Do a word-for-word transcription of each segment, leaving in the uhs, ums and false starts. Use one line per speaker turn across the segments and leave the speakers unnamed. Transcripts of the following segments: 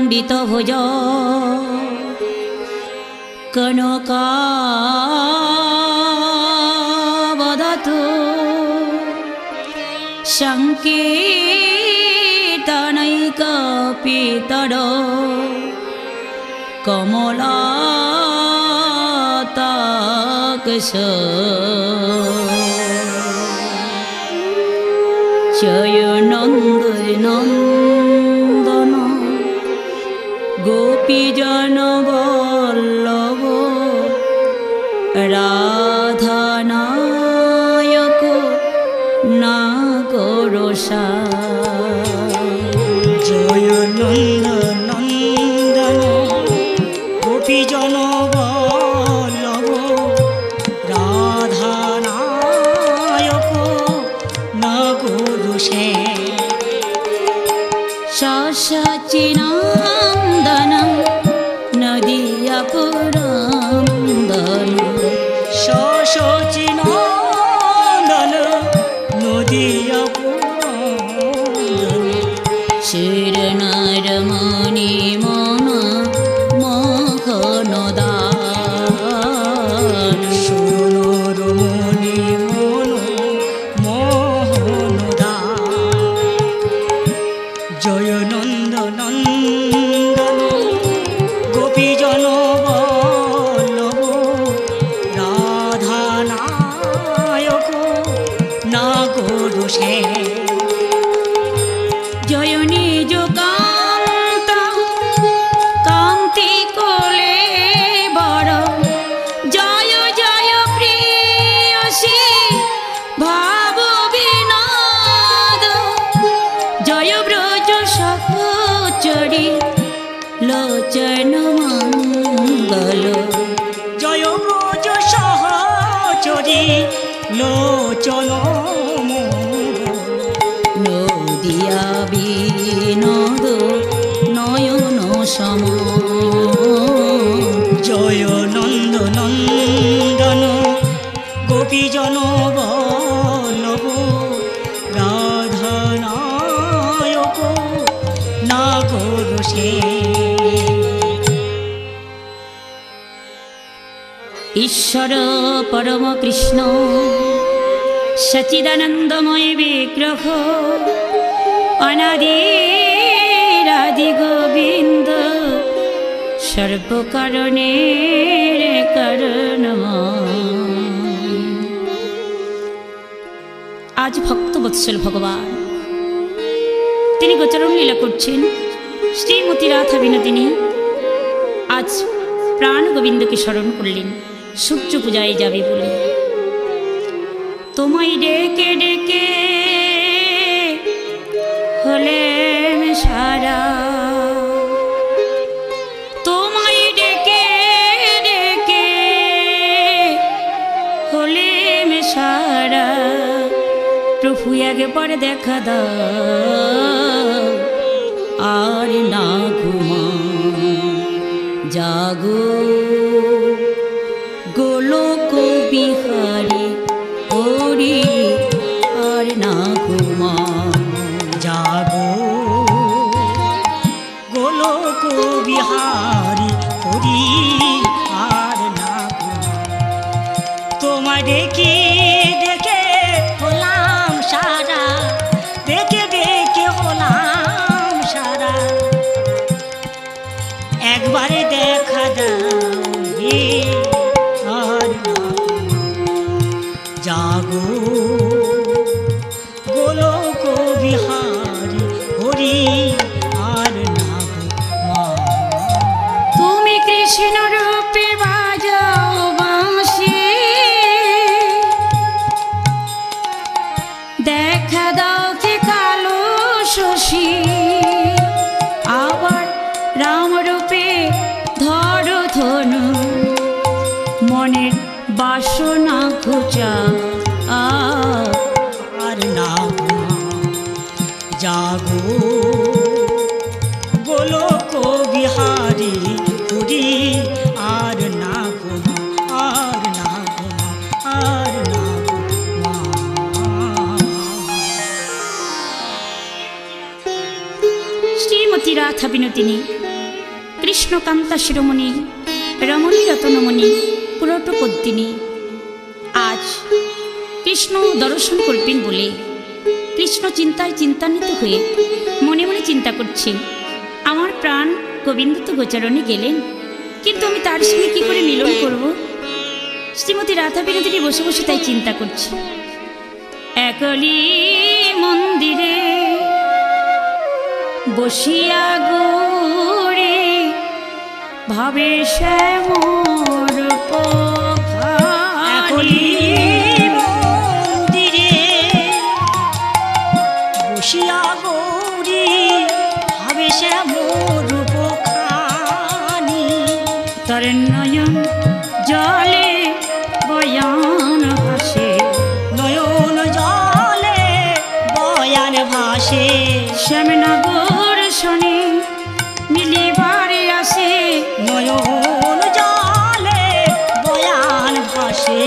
পণ্ডিত ভোজ কনকাবদাতু সংকীর্তনৈকপিতর কমলাতাকশ জয় নন্দনন্দন গোপীজন বল্লভ রাধানায়ক নাগরসা
জয় নন্দনন্দন গোপীজন বল্লভ রাধানায়ক নাগরসে
সচিনন্দন নদীয়াপুরন্দন
সচিনন্দন নদীয়াপুরন্দন
শিরনারমণি মন মোহনদান
সুরনরমণি মন মোহনদান জয় নন্দনন্দন গোপীজন বল্লভ রাধানায়ক নাগরসে
জয় নিজ কান্ত কান্তি কোলে বড় জয় জয় প্রিয়সী ভাব বিনোদ জয় ব্রজ সহচরী লোচন মঙ্গল
জয় ব্রজ সহচরী লোচন
নদিয়া বিনোদ নয়ন সম
জয় নন্দনন্দন গোপীজন বল্লভ রাধানায়ক নাগরসে
ঈশ্বর পরম কৃষ্ণ সচিদানন্দময় বিগ্রহ অনাদিরাদি গোবিন্দ সর্বকারণের কারণময়। আজ ভক্তবৎসল ভগবান তিনি গোচরণ লীলা করছেন। শ্রীমতী রাধা বিনোদিনী আজ প্রাণ গোবিন্দকে স্মরণ করলেন সূর্য পূজায় যাবে বলে। তোমায় ডেকে ডেকে হলেন সারা, তোমায় ডেকে ডেকে হলেন সারা, প্রভু একবার দেখা দাও আর না ঘুমা, জাগো গোলক বিহারী হরি আর না ঘুমা,
জাগো গোলক বিহারী হরি আর না ঘুমা। তোমায় ডেকে ডেকে হলাম সারা, ডেকে ডেকে হলাম সারা, একবারে দেখা দাও হে আর না ঘুমা। জাগো গোলক বিহারী হরি আর না ঘুমা।
তুমি কৃষ্ণ রূপে বাজাও বাঁশি, দেখা দাও কে কালো শশী, আবার রাম রূপে ধরো ধনু, মনের বাসনা ঘুচা
আর না ঘুমা। জাগো গোলক বিহারী হরি আর না ঘুমা, আর না ঘুমা, আর না ঘুমা।
শ্রীমতী রাধা বিনোদিনী কৃষ্ণকান্তা শিরোমণি রমণী রতনমণি পুরোটপদ্মিনী আজ কৃষ্ণ দর্শন করবেন বলে কৃষ্ণ চিন্তায় চিন্তান্বিত হয়ে মনে মনে চিন্তা করছেন, আমার প্রাণ গোবিন্দ তো গোচারণে গেলেন, কিন্তু আমি তার সঙ্গে কী করে মিলন করব। শ্রীমতী রাধা বিনোদিনী বসে বসে তাই চিন্তা করছে। একলি মন্দিরে বসিয়া গোরে ভাবে শ্যামর
একলি মন্দিরে বসিয়া গৌরী ভাবে শ্যামর
তার নয়ন জলে বয়ান ভাসে,
নয়ন জলে বয়ান ভাসে,
শ্যামনগর শনি মিলিবারে আসে,
নয়ন জলে বয়ান ভাসে।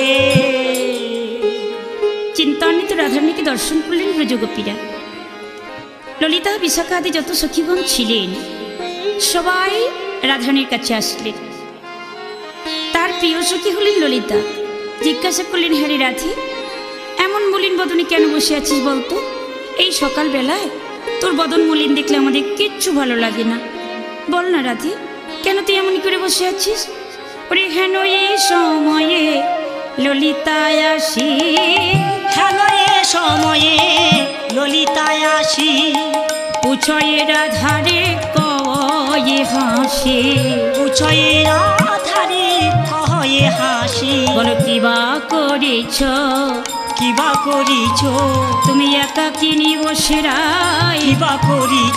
চিন্তান্বিত রাধারানীকে দর্শন করলেন ব্রজগোপীরা। ললিতা বিশাখা আদি যত সখীগণ ছিলেন সবাই রাধারানীর কাছে আসলেন। তার প্রিয় সখী হলেন ললিতা। জিজ্ঞাসা করলেন, হ্যাঁ রে রাধে, এমন মলিন বদনে কেন বসে আছিস বলতো? এই সকালবেলায় তোর বদন মলিন দেখলে আমাদের কিচ্ছু ভালো লাগে না। বল না রাধে, কেন তুই এমনই করে বসে আছিস? ওরে হেন এই সময়ে ললিতায় আসি,
হেন এ সময়ে ললিতায় আসি,
পুছয়ে রাধারে কয়ে হাসি,
পুছয়ে রাধারে কয়ে হাসি।
বলো কিবা করেছ,
কিবা করিছ
তুমি একাকিনী বসে রাই,
কিবা করিছ।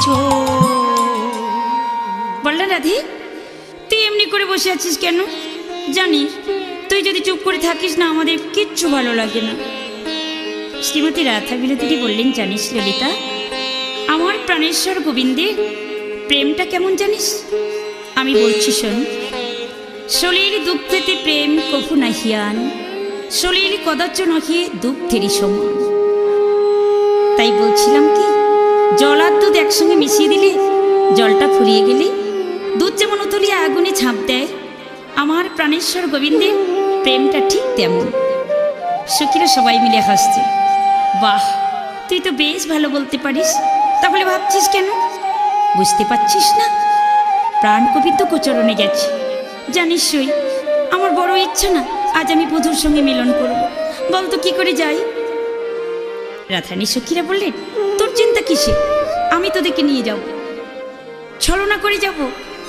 বললেন রাধে, তুই এমনি করে বসে আছিস কেন? জানিস তুই যদি চুপ করে থাকিস না আমাদের কিচ্ছু ভালো লাগে না। শ্রীমতী রাধা বিনোদিনী বললেন, জানিস ললিতা, আমার প্রাণেশ্বর গোবিন্দের প্রেমটা কেমন জানিস? আমি বলছি শোন। সলিল দুঃখেতে প্রেম কভু নাহিয়ান, সলিল কদাচ নহে দুঃখেরই সমান। তাই বলছিলাম কি, জল আর দুধ একসঙ্গে মিশিয়ে দিলে জলটা ফুরিয়ে গেলে দুধ যেমন উতলিয়ে আগুনে ঝাঁপ দেয়, আমার প্রাণেশ্বর গোবিন্দের প্রেমটা ঠিক তেমন। সখীরা সবাই মিলে হাসছে। বাহ, তুই তো বেশ ভালো বলতে পারিস, তাহলে ভাবছিস কেন? বুঝতে পারছিস না? প্রাণ কবি তো গোচরণে গেছে। জানিস সই, আমার বড় ইচ্ছা না আজ আমি বধূর সঙ্গে মিলন করব। বলতো কি করে যাই? রাধারানী সখীরা বললেন, তোর চিন্তা কিসে, আমি তোদেরকে নিয়ে যাব, ছলনা করে যাব।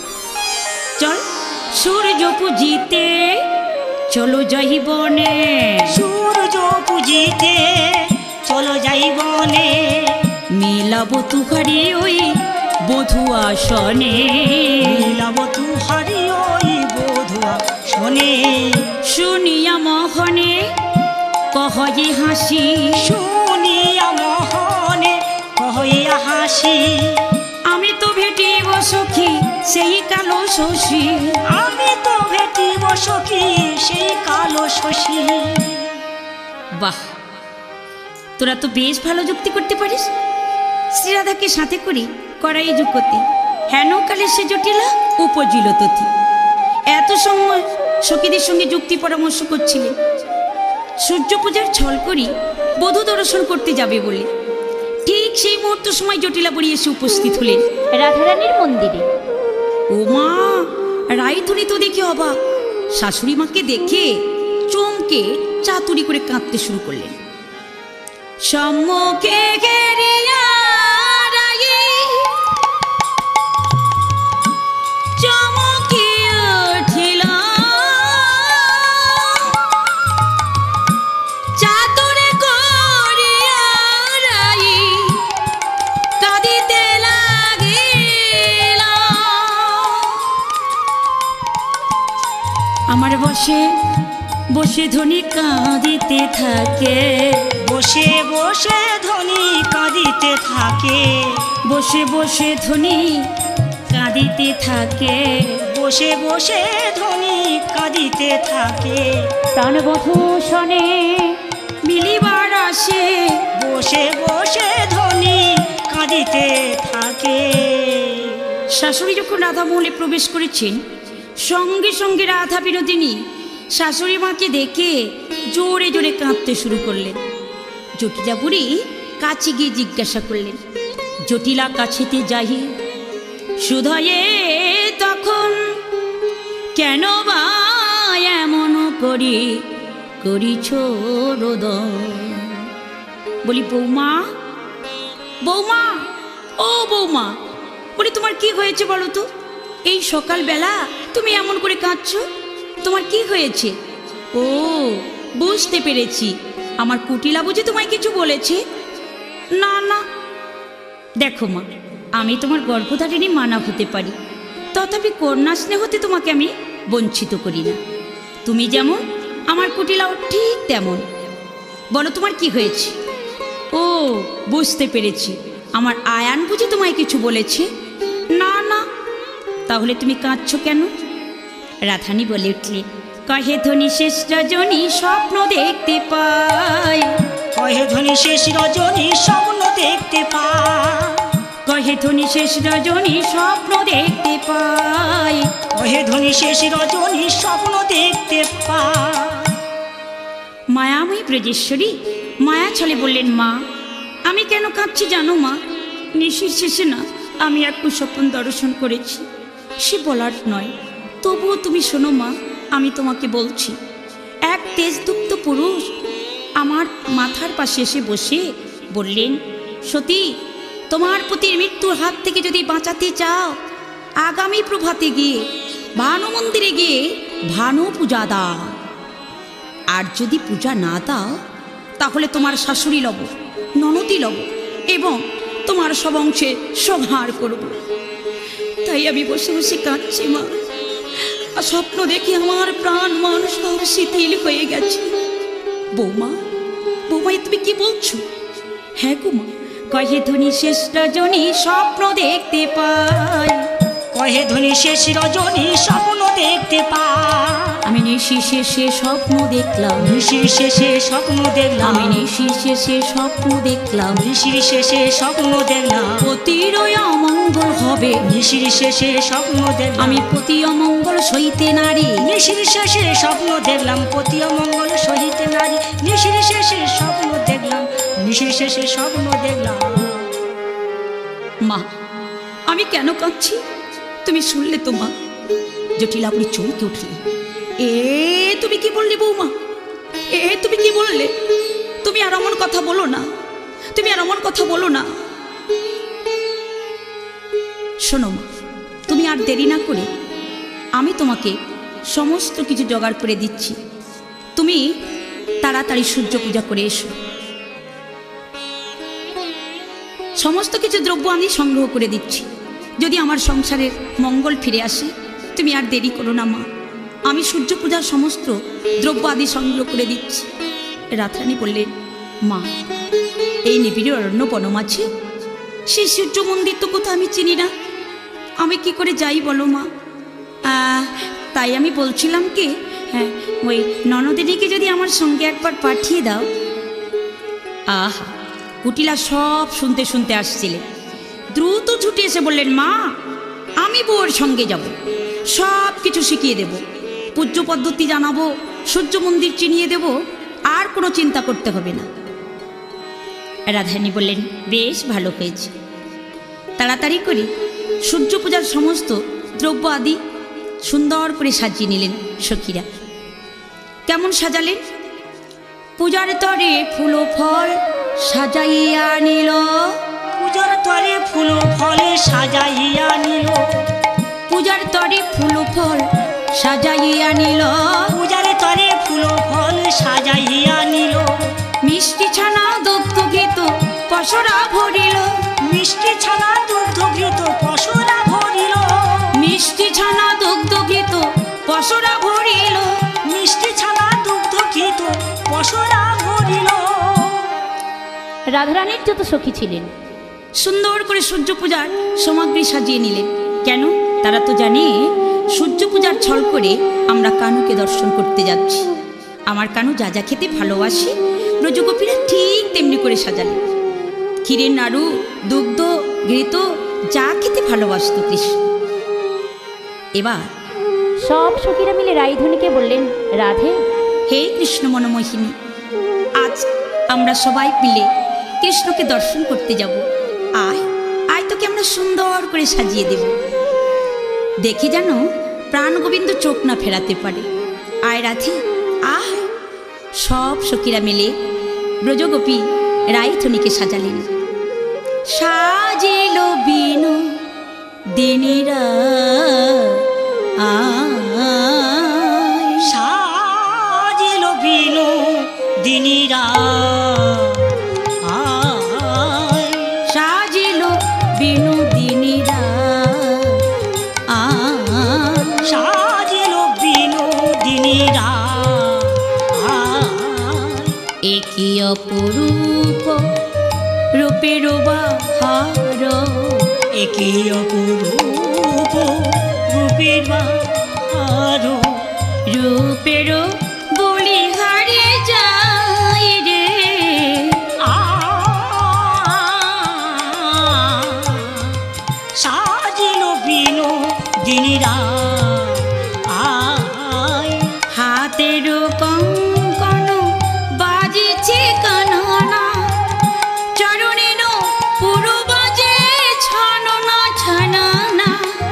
চল সূর্য পুজিতে চলো যাই বনে,
সূর্য পুজিতে চলো যাই বনে,
মিলাবো তুহারি ওই বধূ আসনে,
মিলাবো তুহারি ওই বধূ আসনে।
শুনিয়া মোহনে কহয়ে হাসি,
শুনিয়া মোহনে কহিয়া হাসি,
আমি তো ভেটিব সখী সেই কালো শশী,
আমি তো ভেটিব সখী সেই কালো শশী।
বাহ, তোরা তো বেশ ভালো যুক্তি করতে পারিস। শ্রীরাধাকে সাথে করি করাই যুগতি, হেন কালে সে জটিলা উপজিল তথি। এত সময় সখীদের সঙ্গে যুক্তি পরামর্শ করছিলেন। সূর্য পূজার ছল করি বধূ দর্শন করতে যাবে বলে ঠিক সেই মুহূর্ত সময় জটিলা বুড়ি এসে উপস্থিত হলেন রাধারানীর মন্দিরে। ও মা, রায়ধুনি তো দেখে অবাক। শাশুড়ি মাকে দেখে চমকে চাতুরি করে কাঁদতে শুরু করলেন। সম্মুখে ঘেরিয়া রায়ে চমকে উঠিল, চাতুরে করিয়া রায়ে কাঁদিতে লাগিল। আমার বসে বসে ধনী কাঁদিতে থাকে,
বসে বসে ধনী কাঁদিতে থাকে,
বসে বসে ধনী কাঁদিতে থাকে,
বসে বসে ধনী কাঁদিতে থাকে।
প্রাণবধূ শনে মিলিবার আসে,
বসে বসে ধনী কাঁদিতে থাকে।
শাশুড়ি যখন রাধামহলে প্রবেশ করেছেন, সঙ্গে সঙ্গে রাধা বিনোদিনী শাশুড়ি মাকে দেখে জোরে জোরে কাঁদতে শুরু করলেন। জটিলা বুড়ি কাছে গিয়ে জিজ্ঞাসা করলেন, জটিলা কাছেতে যাই সুধয়ে তখন কেন বা এমন করি করিছ রোদন? বলি বৌমা, বৌমা, ও বৌমা, বলি তোমার কি হয়েছে বলো তো? এই সকালবেলা তুমি এমন করে কাঁদছো, তোমার কি হয়েছে? ও বুঝতে পেরেছি, আমার কুটিলা বুঝি তোমায় কিছু বলেছে? না না, দেখো মা, আমি তোমার গর্ভধারিণী মানা হতে পারি, তথাপি কন্যা স্নেহতে তোমাকে আমি বঞ্চিত করি না। তুমি যেমন, আমার কুটিলাও ঠিক তেমন। বলো তোমার কি হয়েছে? ও বুঝতে পেরেছি, আমার আয়ান বুঝি তোমায় কিছু বলেছে? না না, তাহলে তুমি কাঁদছো কেন? রাধানী বলে উঠলে, কহে ধ্বনি শেষ রজনী স্বপ্ন দেখতে পাই,
কহে ধ্বনি শেষ রজনী স্বপ্ন দেখতে পাই,
কহে ধ্বনি শেষ রজনী স্বপ্ন দেখতে পাই,
কহে ধ্বনি শেষ রজনী স্বপ্ন দেখতে পাই।
মায়াময়ী ব্রজেশ্বরী মায়া ছলে বললেন, মা আমি কেন কাঁদছি জানো মা? নিশির শেষে না আমি এক কুস্বপ্ন দর্শন করেছি, সে বলার নয়, তবুও তুমি শোনো মা, আমি তোমাকে বলছি। এক তেজদুপ্ত পুরুষ আমার মাথার পাশে এসে বসে বললেন, সতী তোমার পতির মৃত্যুর হাত থেকে যদি বাঁচাতে চাও, আগামী প্রভাতে গিয়ে ভানু মন্দিরে গিয়ে ভানু পূজা দাও, আর যদি পূজা না দাও তাহলে তোমার শাশুড়ি লব, ননদি লব এবং তোমার সব অংশে সংহার করব। তাই আমি বসে বসে কাঁদছি মা, আর স্বপ্ন দেখি আমার প্রাণ মান সব শিথিল হয়ে গেছে। বৌমা, বৌমা তুমি কি বলছো? হ্যাঁ গো মা, কহে ধ্বনি শেষ রজনী স্বপ্ন দেখতে পাই,
কহে ধ্বনি শেষ রজনী স্বপ্ন দেখতে পাই,
আমি নিশি শেষে স্বপ্ন দেখলাম,
নিশির শেষে স্বপ্ন দেখলাম,
আমি নিশি শেষে স্বপ্ন দেখলাম,
নিশির শেষে স্বপ্ন দেখলাম,
পতির অমঙ্গল হবে,
নিশির শেষে স্বপ্ন দেখলাম,
আমি পতি অমঙ্গল সইতে নারী,
নিশির শেষে স্বপ্ন দেখলাম, পতি অমঙ্গল সহিতে নারী, নিশির শেষে স্বপ্ন দেখলাম, নিশির শেষে স্বপ্ন দেখলাম।
মা আমি কেন কাঁদছি তুমি শুনলে তো মা? জটিলা বুড়ি চমকে উঠলে, এ তুমি কি বললে বৌমা? এ তুমি কি বললে? তুমি আর এমন কথা বলো না, তুমি আর এমন কথা বলো না। শোনো মা, তুমি আর দেরি না করে আমি তোমাকে সমস্ত কিছু জোগাড় করে দিচ্ছি, তুমি তাড়াতাড়ি সূর্য পূজা করে এসো। সমস্ত কিছু দ্রব্য আমি সংগ্রহ করে দিচ্ছি, যদি আমার সংসারের মঙ্গল ফিরে আসে। তুমি আর দেরি করো না মা, আমি সূর্য পূজার সমস্ত দ্রব্য আদি সংগ্রহ করে দিচ্ছি। রাধারানী বললেন, মা এই নিবিড় অরণ্য বনমাঝে সেই সূর্য মন্দির তো কোথাও আমি চিনি না, আমি কি করে যাই বলো মা? তাই আমি বলছিলাম কি, হ্যাঁ ওই ননদিনীকে যদি আমার সঙ্গে একবার পাঠিয়ে দাও। আহা, কুটিলা সব শুনতে শুনতে আসছিলেন, দ্রুত ছুটে এসে বললেন, মা আমি বউর সঙ্গে যাব, সব কিছু শিখিয়ে দেব, পূজ্য পদ্ধতি জানাবো, সূর্য মন্দির চিনিয়ে দেব, আর কোনো চিন্তা করতে হবে না। রাধারানী বললেন, বেশ ভালো হয়েছে। তাড়াতাড়ি করে সূর্য পূজার সমস্ত দ্রব্য আদি সুন্দর করে সাজিয়ে নিলেন সখীরা। কেমন সাজালেন? পূজার তরে ফুল ফল সাজাইয়া নিল,
পূজার তরে ফুল ফলে সাজাইয়া নিল,
পূজার তরে ফুল ফল সাজাইয়া নিল,
পূজার তরে ফুল ফল সাজাইয়া নিল,
মিষ্টি ছানা দুগ্ধ ঘৃত পশরা ভরিল,
মিষ্টি ছানা দুগ্ধ ঘৃত পশরা ভরিল,
মিষ্টি ছানা দুগ্ধ ঘৃত পশরা ভরিল,
মিষ্টি ছানা দুগ্ধ ঘৃত পশরা ভরিল।
রাধারানীর যত সখী ছিলেন সুন্দর করে সূর্য পূজার সামগ্রী সাজিয়ে নিলেন। কেন? তারা তো জানে সূর্য পূজার ছল করে আমরা কানুকে দর্শন করতে যাচ্ছি। আমার কানু যা যা খেতে ভালোবাসে ব্রজগোপীরা ঠিক তেমনি করে সাজালেন। ক্ষীরের নাড়ু, দুগ্ধ, ঘৃত যা খেতে ভালোবাসত কৃষ্ণ এবার
সব সখীরা মিলে রাইধুনিকে বললেন, রাধে,
হে কৃষ্ণ মনোমোহিনী, আজ আমরা সবাই মিলে কৃষ্ণকে দর্শন করতে যাব। আয় আয়, তোকে আমরা সুন্দর করে সাজিয়ে দেব, দেখে যেন প্রাণ গোবিন্দ চোখ না ফেরাতে পারে। আয় রাধে আয়। সব সখীরা মিলে ব্রজগোপী রাইধুনিকে সাজালেন। সাজিল বিনু দিনীরা আয়,
সাজিল বিনু দিনীরা আয়,
সাজিল বিনু দিনীরা আয়,
সাজিল বিনু দিনীরা আয়,
একই অপরূপ রূপের বাহার,
একই অপরূপ রূপের বাহার,
রূপের বলি হারিয়ে যায় রে।
সাজিল বিনু দিনীরা আয়,
হাতের কঙ্কন বাজিছে কাননা, চরণের পুরো বাজে ছাননা ছাননা।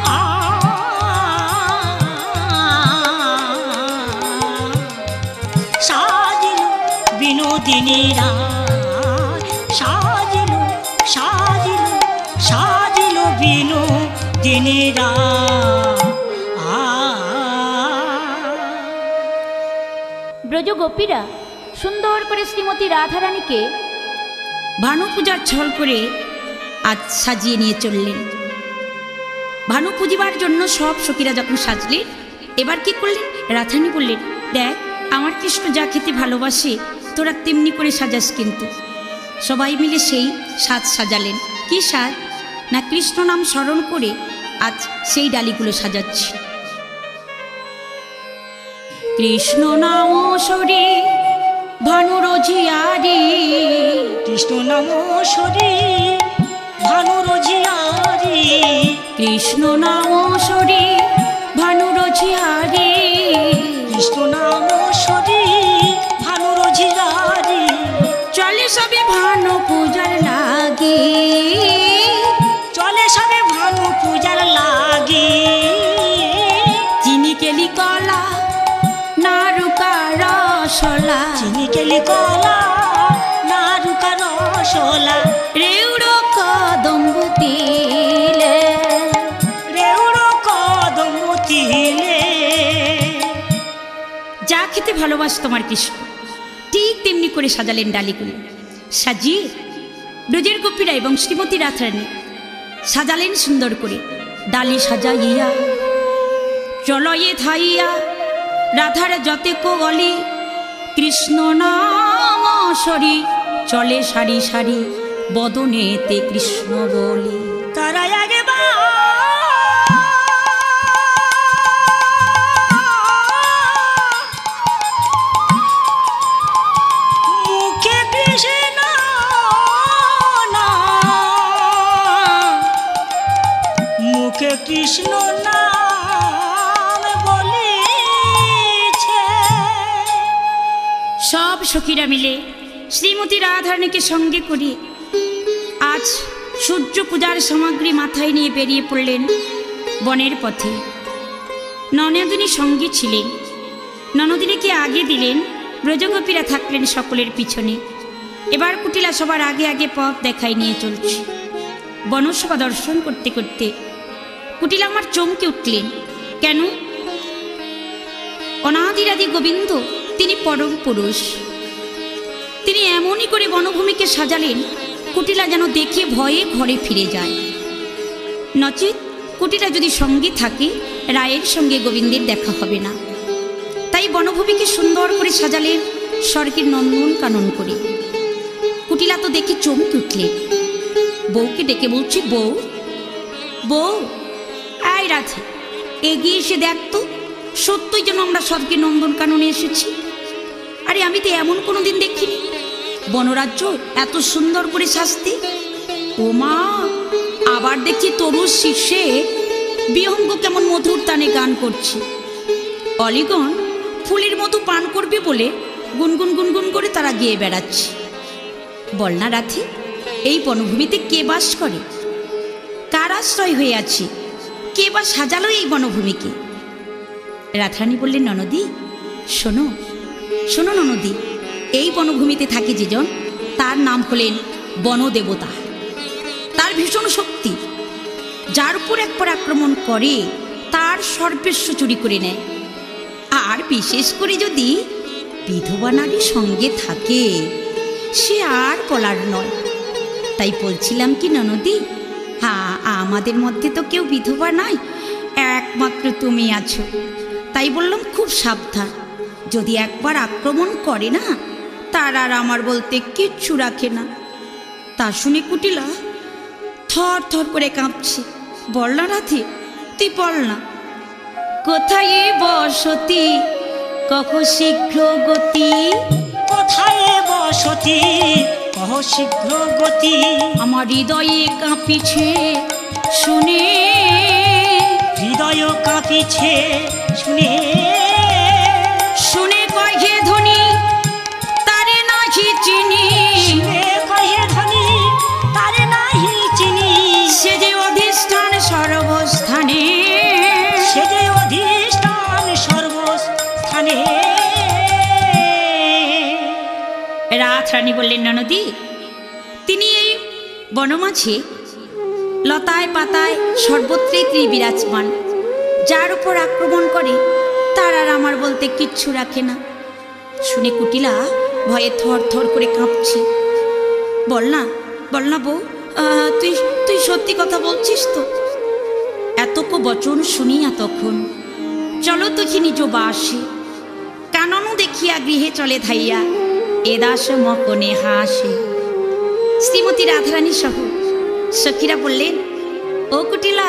সাজিল বিনোদিনীরা সাজিল সাজিল সাজিল বিনোদিনীরা
ব্রজগোপীরা সুন্দর করে শ্রীমতী রাধারানীকে
ভানু পূজার ছল করে আজ সাজিয়ে নিয়ে চললেন। ভানু পুজিবার জন্য সব সখীরা যখন সাজলেন, এবার কি করলেন? রাধারানী বললেন, দেখ আমার কৃষ্ণ যা খেতে ভালোবাসে তোরা তেমনি করে সাজাস। কিন্তু সবাই মিলে সেই সাজ সাজালেন। কি সাজ? না কৃষ্ণ নাম স্মরণ করে আজ সেই ডালিগুলো সাজাচ্ছে। কৃষ্ণ নাম সরে ভানু রোজিয়ারি,
কৃষ্ণ নাম সরে ভানু রোজিয়ারি,
কৃষ্ণ নাম সরে ভানু রোজিয়ারি,
কৃষ্ণ নাম সরে ভানু রোজিয়ারি,
চলে সবে ভানু পূজার লাগে,
চলে সবে ভানু পূজার লাগে,
চিনি কেলি কলা নারুকা রসলা,
চিনি কেলি কলা নারুকা রসলা,
রেউড় কদম্ব তিলে,
রেউড় কদম তিলে।
যা খেতে ভালোবাস তোমার কৃষ্ণ, ঠিক তেমনি করে সাজালেন ডালিগুলো। সাজিয়ে ব্রজের গোপীরা এবং শ্রীমতী রাধারানী সাজালেন সুন্দর করে। ডালি সাজাইয়া চলয়ে ধাইয়া রাধার যতে কোগলি, কৃষ্ণ নাম সরি চলে সারি সারি বদনেতে কৃষ্ণ বলি।
তারা আগে মুখে কৃষ্ণ মুখে কৃষ্ণ নাম বলেছে।
সব সখীরা মিলে শ্রীমতী রাধারানীকে সঙ্গে করে আজ সূর্য পূজার সামগ্রী মাথায় নিয়ে বেরিয়ে পড়লেন বনের পথে। ননদিনী সঙ্গে ছিলেন, ননদিনীকে আগে দিলেন, ব্রজগোপীরা থাকলেন সকলের পিছনে। এবার কুটিলা সবার আগে আগে পথ দেখাই নিয়ে চলছে। বনসভা দর্শন করতে করতে কুটিলা আমার চমকে উঠলেন। কেন? অনাদিরাদি গোবিন্দ তিনি পরম পুরুষ। তিনি এমনই করে বনভূমিকে সাজালেন, কুটিলা যেন দেখে ভয়ে ঘরে ফিরে যায়। নচেত কুটিলা যদি সঙ্গে থাকে, রায়ের সঙ্গে গোবিন্দের দেখা হবে না। তাই বনভূমিকে সুন্দর করে সাজালেন স্বর্গের নন্দন কানন করে। কুটিলা তো দেখে চমকে উঠলেন। বউকে ডেকে বলছি, বউ বউ আয় রাধে, এগিয়ে এসে দেখ তো, সত্যই যেন আমরা স্বর্গের নন্দন কাননে এসেছি। আরে আমি তো এমন কোনোদিন দেখিনি, বনরাজ্য এত সুন্দর করে সাজতে। ও মা, আবার দেখছি তরুর শীর্ষে বিহঙ্গ কেমন মধুর তানে গান করছে। অলিগণ ফুলের মধু পান করবে বলে গুনগুন গুনগুন করে তারা গেয়ে বেড়াচ্ছে। বলনা রাধে, এই বনভূমিতে কে বাস করে? কার আশ্রয় হয়ে আছে? কে বা সাজালো এই বনভূমিকে? রাধারানী বললেন, ননদী শোনো শোনো ননদী, এই বনভূমিতে থাকে যেজন তার নাম হলেন বনদেবতা। তার ভীষণ শক্তি, যার উপর একবার আক্রমণ করে তার সর্বস্ব চুরি করে নেয়। আর বিশেষ করে যদি বিধবা নারী সঙ্গে থাকে, সে আর বলার নয়। তাই বলছিলাম কি ননদী, হ্যাঁ আমাদের মধ্যে তো কেউ বিধবা নাই, একমাত্র তুমি আছো। তাই বললাম খুব সাবধান, যদি একবার আক্রমণ করে না, তার আর আমার বলতে কিচ্ছু রাখে না। তা শুনে কুটিলা থর থর করে কাঁপছে। বল না রাধে, তুই বল না, কোথায় এ বসতি কহ শীঘ্র গতি?
কোথায় বসতি কহ শীঘ্র গতি?
আমার হৃদয়ে কাঁপিছে শুনে,
হৃদয় কাঁপিছে শুনে,
শুনে কহে ধ্বনি তারে নাহি চিনি।
শুনে কহে ধ্বনি তারে নাহি চিনি।
সে যে অধিষ্ঠান সর্বস্থানে,
সে যে অধিষ্ঠান সর্বস্থানে।
রাধারানী বললেন, ননদী তিনি এই বনমাঝে লতায় পাতায় সর্বত্রই তিনি বিরাজমান। যার উপর আক্রমণ করে তার আর আমার বলতে কিচ্ছু রাখে না। শুনে কুটিলা ভয়ে থর থর করে কাঁপছে। বল না বল না বউ, আহ, তুই তুই সত্যি কথা বলছিস তো? এতক বচন শুনিয়া তখন চলো তুই নিজ বাসে, কাননু দেখিয়া গৃহে চলে ধাইয়া, এ দাস মকনে হাসে। শ্রীমতী রাধারানী সহ সখীরা বললেন, ও কুটিলা,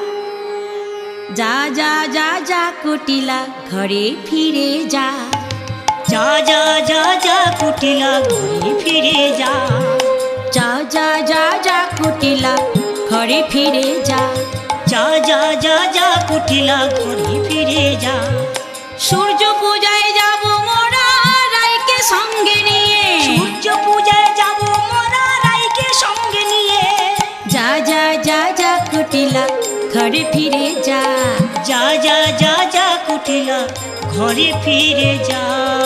যা যা যা যা কুটিলা ঘরে ফিরে যা।
যা যা যা যা কুটিলা ঘরে ফিরে যা।
যা যা যা যা কুটিলা ঘরে ফিরে যা।
যা যা যা যা কুটিলা ঘরে ফিরে যা।
সূর্য পূজায় যাব মোরা রাইকে সঙ্গে নিয়ে।
সূর্য পূজায় যাব মোরা রাইকে সঙ্গে নিয়ে।
যা যা যা যা কুটিলা ঘরে ফিরে যা।
যা যা যা যা কুটিলা ঘরে ফিরে যা।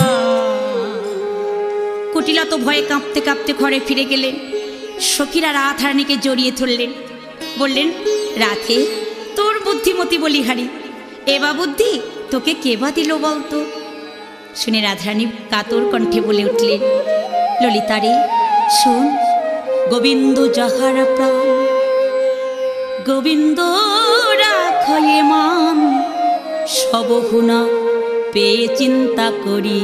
কুটিলা তো ভয়ে কাঁপতে কাঁপতে ঘরে ফিরে গেলেন। সখীরা রাধারানীকে জড়িয়ে ধরলেন, বললেন, রাধে তোর বুদ্ধিমতী বলিহারি, এবা বুদ্ধি তোকে কে বা দিল বলতো? শুনে রাধারানী কাতর কণ্ঠে বলে উঠলেন, ললিতারে শোন, গোবিন্দ যাহার প্রাণ, গোবিন্দ রাখয়ে মান, সবহুনা পেয়ে চিন্তা করি।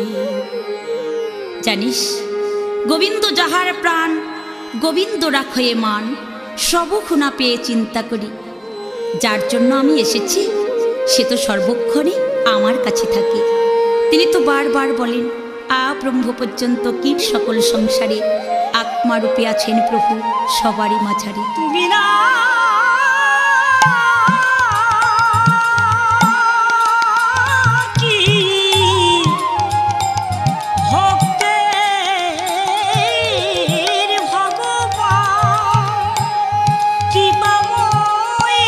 জানিস, গোবিন্দ যাহার প্রাণ, গোবিন্দ রাখয়ে মান, সবক্ষণা পেয়ে চিন্তা করি। যার জন্য আমি এসেছি সে তো সর্বক্ষণে আমার কাছে থাকে। তিনি তো বারবার বলেন, আ ব্রহ্ম পর্যন্ত কীট সকল সংসারে আত্মারূপে আছেন প্রভু সবারই মাঝারে।
তুমি না কি ভক্তের ভগবান, কৃপাময়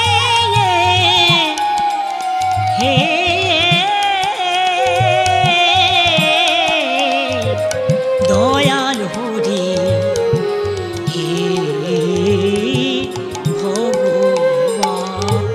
হে দয়াল হরি, হে ভগবান।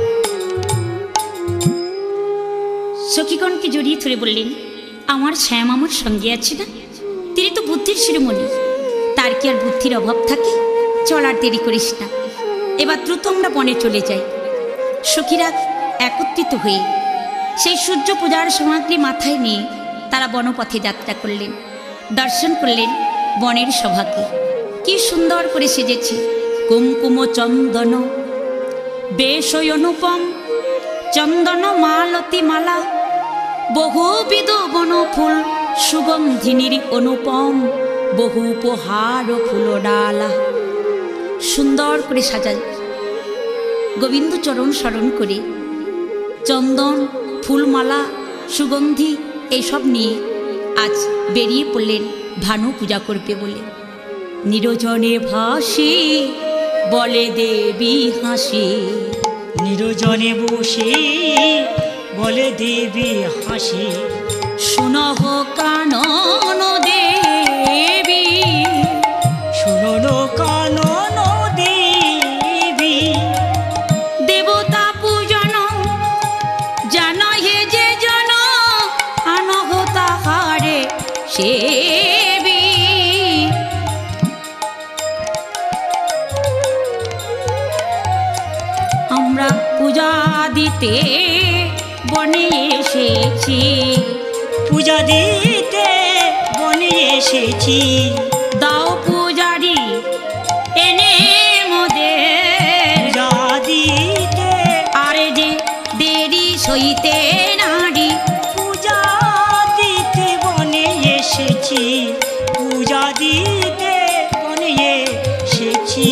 সখীগণকে জড়িয়ে ধরে বললেন, আমার শ্যাম আমার সঙ্গে আছে না? তিনি তো বুদ্ধির শিরোমণি, তার কি আর বুদ্ধির অভাব থাকে? চল আর দেরি করিস না, এবার দ্রুত আমরা বনে চলে যাই। সখীরা একত্রিত হয়ে সেই সূর্য পূজার সামগ্রী মাথায় নিয়ে তারা বনপথে যাত্রা করলেন। দর্শন করলেন বনের সভাকে, কি সুন্দর করে সেজেছে। কুমকুম চন্দন বেশ অনুপম, চন্দন মালতী মালা, বহুবিধ বন ফুল, সুগন্ধিনীর অনুপম, বহু উপহার ফুল ডালা। সুন্দর করে সাজা গোবিন্দ চরণ স্মরণ করে চন্দন ফুলমালা সুগন্ধি এইসব নিয়ে আজ বেরিয়ে পড়লেন ভানু পূজা করবে বলে। নিরজনে ভাসি বলে দেবী হাসি,
নিরজনে বসে বলে দেবী হাসি,
শুনহ কানন দেবী,
শুনো কানন দেবী,
দেবতা পূজন জান হে যে জন আনহ তাহারে সেবী। আমরা পূজা দিতে বনে এসেছি,
পূজা দিতে বনে এসেছি,
দাও পূজারি এনে মোদের
পূজা দিতে,
আরে যে দেরি সইতে নারী।
পূজা দিতে বনে এসেছি, পূজা দিতে বনে এসেছি।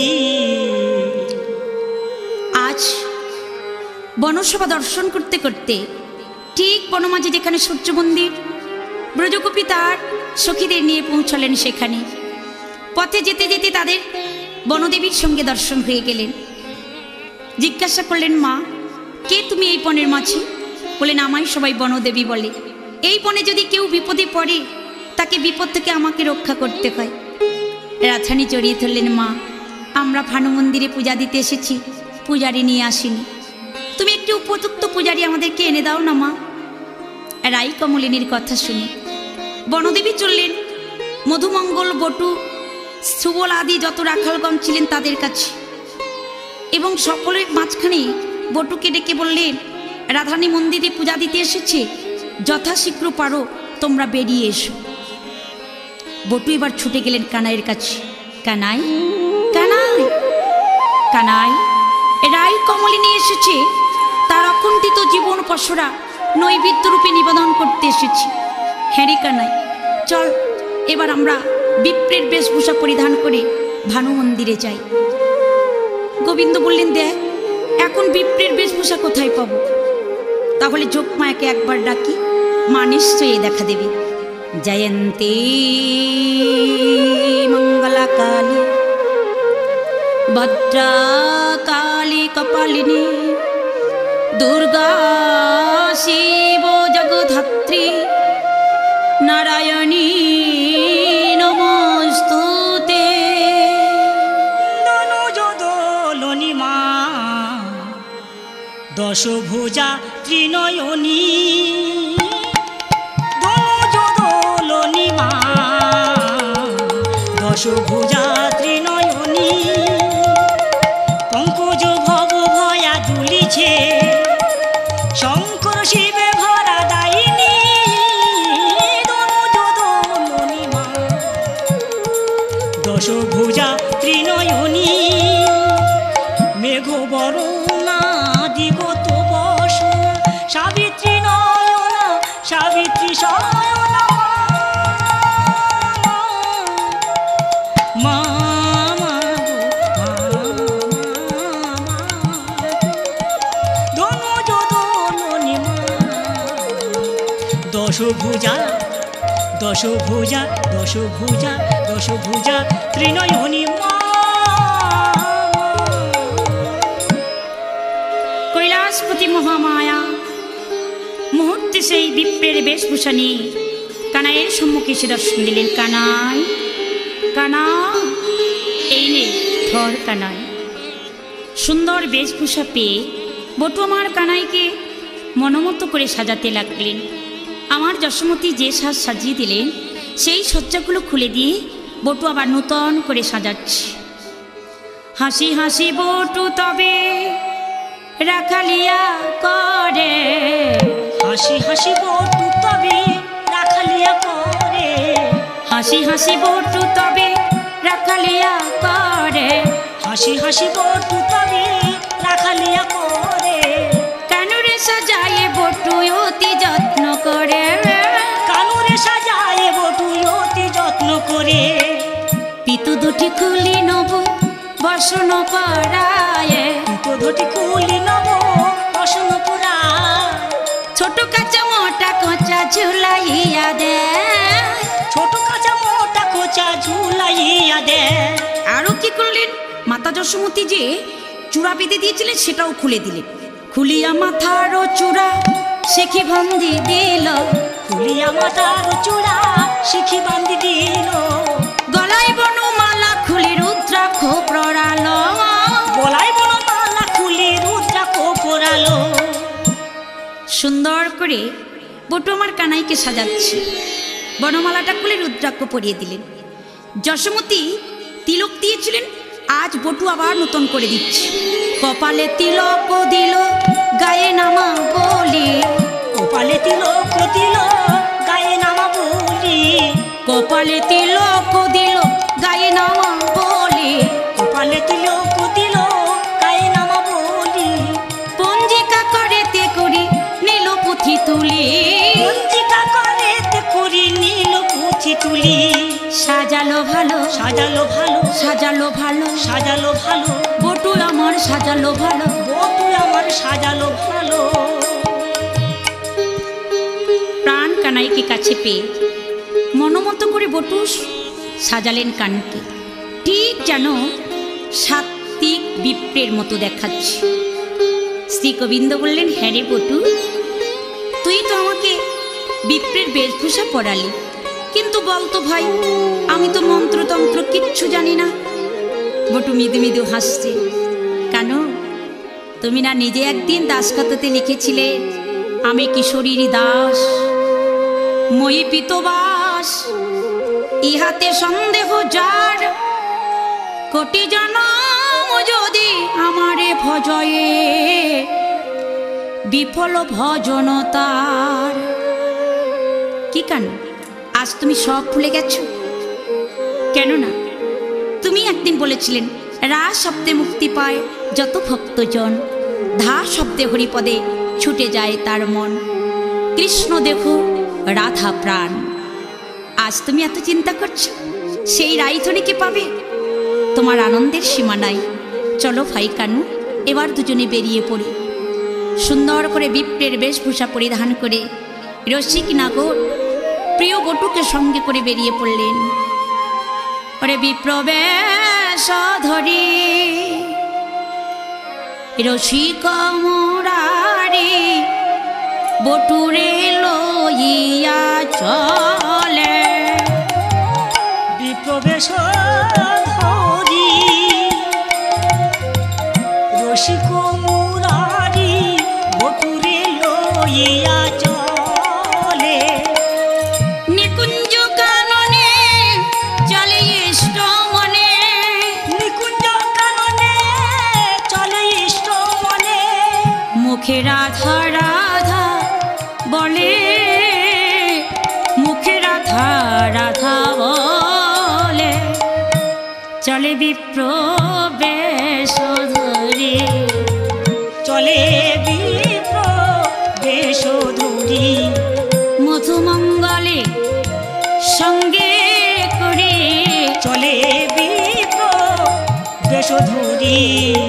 আজ বনসভা দর্শন করতে করতে ঠিক বনমাঝে যেখানে সূর্য মন্দির, ব্রজগোপী তার সখীদের নিয়ে পৌঁছালেন সেখানে। পথে যেতে যেতে তাদের বনদেবীর সঙ্গে দর্শন হয়ে গেলেন। জিজ্ঞাসা করলেন, মা কে তুমি এই বনের মাঝে? বলেন, আমায় সবাই বনদেবী বলে। এই বনে যদি কেউ বিপদে পড়ে তাকে বিপদ থেকে আমাকে রক্ষা করতে হয়। রাধারানী জড়িয়ে ধরলেন, মা আমরা ভানু মন্দিরে পূজা দিতে এসেছি, পূজারি নিয়ে আসিনি, তুমি একটি উপযুক্ত পূজারি আমাদেরকে এনে দাও না মা। রাই কমলিনীর কথা শুনে বনদেবী চললেন মধুমঙ্গল, বটু, সুবল আদি যত রাখালগণ ছিলেন তাদের কাছে, এবং সকলের মাঝখানে বটুকে ডেকে বললেন, রাধারানী মন্দিরে পূজা দিতে এসেছে, যথাশীঘ্র পারো তোমরা বেরিয়ে এসো। বটু এবার ছুটে গেলেন কানাইয়ের কাছে। কানাই, কানাই, কানাই, রাই কমলিনী এসেছে, তার অকুণ্ঠিত জীবন পশরা নৈবেদ্য রূপে নিবেদন করতে এসেছি। হ্যাঁ রে কানাই, চল এবার আমরা বিপ্রের বেশভূষা পরিধান করে ভানু মন্দিরে যাই। গোবিন্দ বললেন, দেখ এখন বিপ্রের বেশভূষা কোথায় পাবো? তাহলে যোগমায়াকে একবার ডাকি, মা নিশ্চয়ই দেখা দেবে। জয়ন্তী মঙ্গলা কালী ভদ্রা কালী কপালিনী দুর্গা শিব জগধাত্রী নারায়ণী নমস্তুতে।
দনজদলনি মা দশভুজা ত্রিনয়নী, দনজদলনি মা দশভুজা ত্রিনয়নী, পঙ্কজ ভব ভয়া দুলিছে, শঙ্কর শিবে ভরা দায়িনী, দনজদলনি মা দশভুজা ত্রিনয়নী, মেঘ বরণা দিগত বসনা, সাবিত্রী নয়না, সাবিত্রী শয়না, মা মা গো, মা দনজদলনি মা দশভুজা, দশভুজা, দশভুজা, দশভুজা ত্রিনয়নী মা।
কৈলাসপতি মহামায়া মুহূর্তে সেই বিপ্রের বেশভূষা নিয়ে কানাইয়ের সম্মুখে এসে দর্শন দিলেন। কানাই, কানা, এই নে ধর কানাই। সুন্দর বেশভূষা পেয়ে বটু আমার কানাইকে মনোমত করে সাজাতে লাগলেন। আমার যশোমতী যে সাজ সাজিয়ে দিলেন সেই সজ্জাগুলো খুলে দিয়ে বটু আবার নূতন করে সাজাচ্ছে। হাসি হাসি বটু তবে রাখালিয়া করে,
হাসি হাসি বটু তবে রাখালিয়া করে,
হাসি হাসি বটু তবে রাখালিয়া করে,
হাসি হাসি বটু তবে রাখালিয়া করে,
কানুরে সাজায়ে বটু অতি যত্ন করে,
কানুরে সাজায়ে বটু অতি যত্ন করে,
পিতু দুটি খুলি নব বসন পরায়ে
তো ধটি কুলি নব বসন পুরায়
ছোট কাঁচা মোটা কোঁচা ঝুলাইয়া দে
ছোট কাঁচা মোটা কোচা ঝুলাইয়া দে।
আরো কি করলেন, মাতা যশোমতী যে চূড়া বেঁধে দিয়েছিলেন সেটাও খুলে দিলেন। খুলিয়া মাথার চূড়া শিখি বান্ধি দিল,
খুলিয়া মাথার চূড়া শিখি বান্ধি দিল।
গলায় বনমালা খুলে রুদ্রাক্ষ পরাল,
গলায় বনমালা খুলে রুদ্রাক্ষ পরালো।
সুন্দর করে বটু আমার কানাইকে সাজাচ্ছে, বনমালাটা খুলে রুদ্রাক্ষ পরিয়ে দিলেন। যশোমতী তিলক দিয়েছিলেন, আজ বটু আবার নতুন করে দিচ্ছে। কপালে তিলক দিল গায়ে নামা বলি,
কপালে তিলক দিল গায়ে নামা বলি,
কপালে তিলক দিল গায়ে নামা বলি,
কপালে তিলক দিল গায়ে নামা বলি।
পঞ্জিকা করেতে করি নীল পুঁথি তুলি,
পঞ্জিকা করেতে করি নীল পুঁথি তুলি।
সাজালো ভালো
সাজালো ভালো
সাজালো ভালো
সাজালো ভালো
বটু আমার সাজালো ভালো।
বটু আমার সাজালো ভালো।
প্রাণ কানাইকে কাছে পেয়ে মনোমতো করে বটু সাজালেন কানকে, ঠিক যেন সাত্বিক বিপ্রের মতো দেখাচ্ছে। শ্রী গোবিন্দ বললেন, হ্যাঁ রে বটু, তুই তো আমাকে বিপ্রের বেশভূষা পরালি, কিন্তু বলতো ভাই, আমি তো মন্ত্রতন্ত্র কিচ্ছু জানি না। বটু মৃদু মৃদু হাসছে, কেন? তুমি না নিজে একদিন দাসখাতাতে লিখেছিলে, আমি কিশোরীর দাস, মই পিতবাস, ইহাতে সন্দেহ যার, কোটি জনম যদি আমারে ভজয়ে, বিফল ভজন তার। কি কেন আজ তুমি সব ভুলে গেছো? কেননা তুমি একদিন বলেছিলেন, রা শব্দে মুক্তি পায় যত ভক্তজন, ধা শব্দে হরিপদে ছুটে যায় তার মন, কৃষ্ণ দেখো রাধা প্রাণ। আজ তুমি এত চিন্তা করছো সেই রাইধনীকে পাবে, তোমার আনন্দের সীমা নাই। চলো ভাই কানু, এবার দুজনে বেরিয়ে পড়ি। সুন্দর করে বিপ্রের বেশভূষা পরিধান করে রসিক নাগর প্রিয় বটুকে সঙ্গে করে বেরিয়ে পড়লেন। ওরে বিপ্রবেশ ধরি রসিক মুরারি বটুরে লইয়া চলে,
বিপ্রবেশ ধরি রসিক মুরারি বটুরে লইয়া চলে।
নিকুঞ্জ কাননে চলে ইষ্ট মনে,
নিকুঞ্জ কাননে চলে ইষ্ট মনে।
মুখে রাধা রাধা বলে, মুখে রাধা রাধা বলে, চলে বিপ্র বেশ ধরি,
চলে বিপ্র বেশ ধরি।
মধুমঙ্গলে সঙ্গে করে
চলে বিপ্র বেশ ধরি।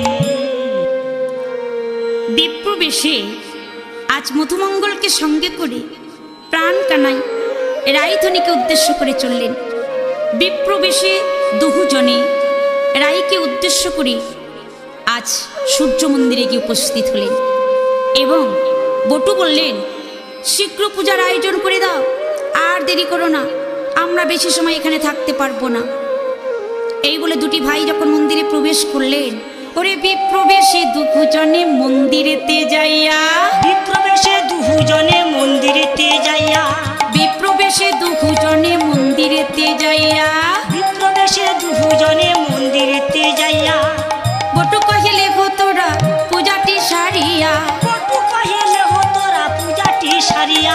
বিপ্রবেশে আজ মধুমঙ্গলকে সঙ্গে করে প্রাণ কানাই রাইধনীকে উদ্দেশ্য করে চললেন। বিপ্রবেশে দুজনে রাইকে উদ্দেশ্য করে আজ সূর্য মন্দিরে গিয়ে উপস্থিত হলেন এবং বটু বললেন, শীঘ্র পূজার আয়োজন করে দাও, আর দেরি করো না, আমরা বেশি সময় এখানে থাকতে পারবো না। এই বলে দুটি ভাই যখন মন্দিরে প্রবেশ করলেন, ওরে বিপ্রবেশে দুজনে মন্দিরেতে যাইয়া,
বিপ্রবেশে দুজনে মন্দিরেতে যাইয়া,
বিপ্রবেশে দুজনে মন্দিরেতে যাইয়া,
বিপ্রবেশে দুজনে মন্দিরেতে যাইয়া।
বটু কহিলে গো তোরা পূজাটি সারিয়া,
বটু কহিলে হো তোরা পূজাটি সারিয়া।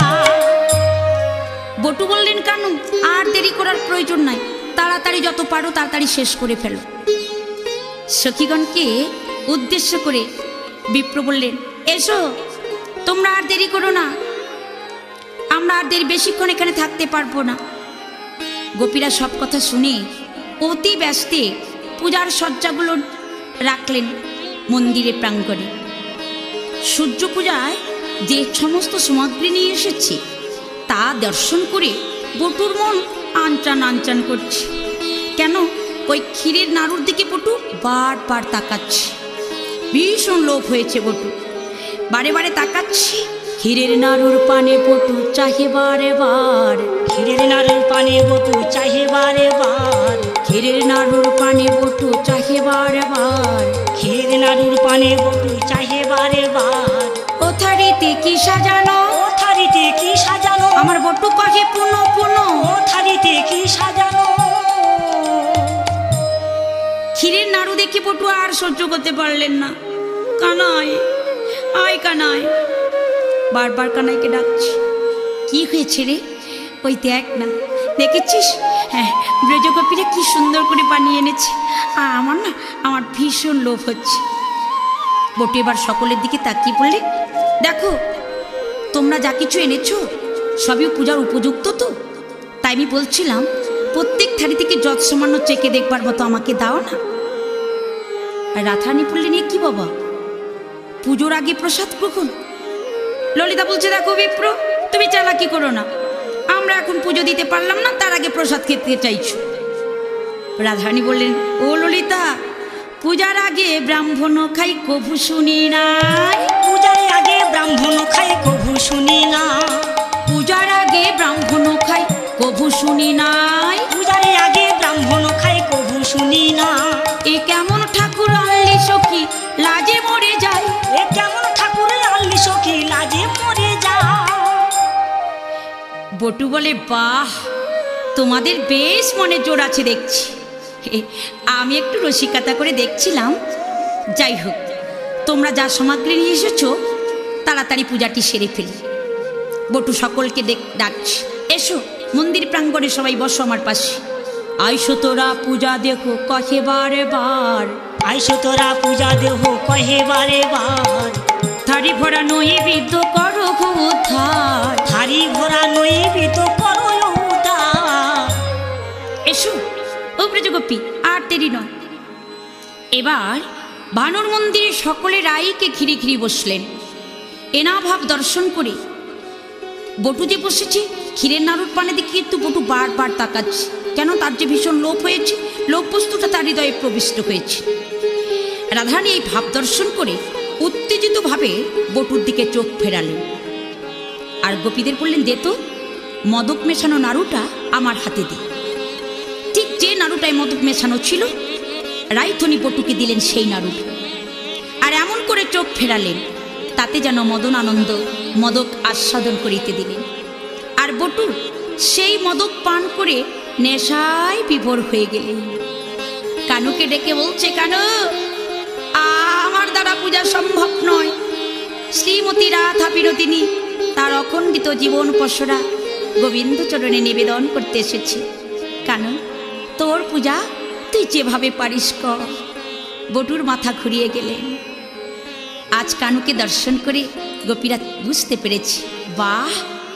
বটু বললেন, কানু আর দেরি করার প্রয়োজন নাই, তাড়াতাড়ি যত পারো তাড়াতাড়ি শেষ করে ফেলো। সখীগণকে উদ্দেশ্য করে বিপ্র বললেন, এসো তোমরা আর দেরি করো না, আমরা আর দেরি বেশিক্ষণ এখানে থাকতে পারবো না। গোপীরা সব কথা শুনে অতি ব্যস্তে পূজার সজ্জাগুলো রাখলেন মন্দিরের প্রাঙ্গণে। সূর্য পূজায় যে সমস্ত সামগ্রী নিয়ে এসেছে তা দর্শন করে বটুর মন আনচান আনচান করছে। কেন, ওই ক্ষীরের নাড়ুর দিকে বটু বারবার তাকাচ্ছে। ভীষণ লোভ হয়েছে বটু, বারে বারে তাকাচ্ছে। ক্ষীরের নাড়ুর পানে বটু চাহে বারে বার,
ক্ষীরের নাড়ুর পানে বটু চাহে বারে বার,
ক্ষীরের নাড়ুর পানে বটু চাহে বারে বার,
ক্ষীরের নাড়ুর পানে বটু চাহে বারে বার।
ও থারিতে কি সাজানো,
ও থারিতে কি সাজানো,
আমার বটু কহে পুনো পুনো,
ও থারিতে কি সাজানো।
ক্ষীরের নাড়ু দেখে বটু আর সহ্য করতে পারলেন না। কানাই, আয় কানাই, বারবার কানাইকে ডাকছি। কি হয়েছে রে? ওই দেখ না, দেখেছিস? হ্যাঁ, ব্রজগোপীরা কি সুন্দর করে বানিয়ে এনেছে। আর আমার না, আমার ভীষণ লোভ হচ্ছে। বটু এবার সকলের দিকে তাকিয়ে বললে, দেখো তোমরা যা কিছু এনেছো সবই পূজার উপযুক্ত তো। তাই আমি বলছিলাম প্রত্যেক থালি থেকে যত সামান্য চেকে দেখবার মতো আমাকে দাও না। আর রাধারানী বললেন, এ কি বাবা, পুজোর আগে প্রসাদ গ্রহণ? ললিতা বলছে, দেখো বিপ্র, তুমি চালাকি করো না। আমরা এখন পুজো দিতে পারলাম না, তার আগে প্রসাদ খেতে চাইছো। রাধারানী বললেন, ও ললিতা, পূজার আগে ব্রাহ্মণ খাই কভু শুনি নাই,
পূজার আগে ব্রাহ্মণ খাই কভু শুনি না,
পূজার আগে ব্রাহ্মণ খাই কভু শুনি নাই,
পূজার আগে ব্রাহ্মণ খাই কভু শুনি না।
এ কেমন ঠাকুর আনলি সখী, লাজে মরে যায়।
এ কেমন ঠাকুরে আনলি সখী, লাজে মরে যা।
বটু বলে, বাহ, তোমাদের বেশ মনে জোর আছে দেখছি। হে, আমি একটু রসিকতা করে দেখছিলাম। যাই হোক, তোমরা যা সামগ্রী নিয়ে এসেছো তাড়াতাড়ি পূজাটি সেরে ফেলি। বটু সকলকে ডাকছি, এসো মন্দির প্রাঙ্গণে সবাই বসো আমার পাশে। আইসো তোরা পূজা দেখো কহে বারে বার,
আইসো তোরা পূজা দেহ কহে বারে বার,
থারি ভরা নৈবেদ্য করো গো উদ্ধার,
থারি ভরা নৈবেদ্য করো উদ্ধার।
এসো ও ব্রজগোপী, আর দেরি নয়। এবার ভানুর মন্দিরে সকলে রাইকে ঘিরে ঘিরে বসলেন। এনাভাব দর্শন করে বটু যে বসেছে ক্ষীরের নাড়ুর পানে দিকে কিন্তু বটু বারবার তাকাচ্ছে। কেন, তার যে ভীষণ লোভ হয়েছে, লোভ বস্তুটা তার হৃদয়ে প্রবিষ্ট হয়েছে। রাধারানী এই ভাব দর্শন করে উত্তেজিতভাবে বটুর দিকে চোখ ফেরালেন আর গোপীদের বললেন, দে তো মদক মেশানো নাড়ুটা আমার হাতে দে। ঠিক যে নাড়ুটায় মদক মেশানো ছিল রাইথনি বটুকে দিলেন সেই নাড়ুটা। আর এমন করে চোখ ফেরালেন তাতে যেন মদন আনন্দ মদক আস্বাদন করিতে দিলেন। আর বটু সেই মদক পান করে নেশায় বিভোর হয়ে গেলেন। কানুকে ডেকে বলছে, কানু, আমার দ্বারা পূজা সম্ভব নয়। শ্রীমতী রাধা বিনোদিনী তার অখণ্ডিত জীবন পশরা গোবিন্দ চরণে নিবেদন করতে এসেছে। কানু, তোর পূজা তুই যেভাবে পারিস কর। বটুর মাথা ঘুরিয়ে গেলেন। আজ কানুকে দর্শন করে গোপীরা বুঝতে পেরেছে, বাহ।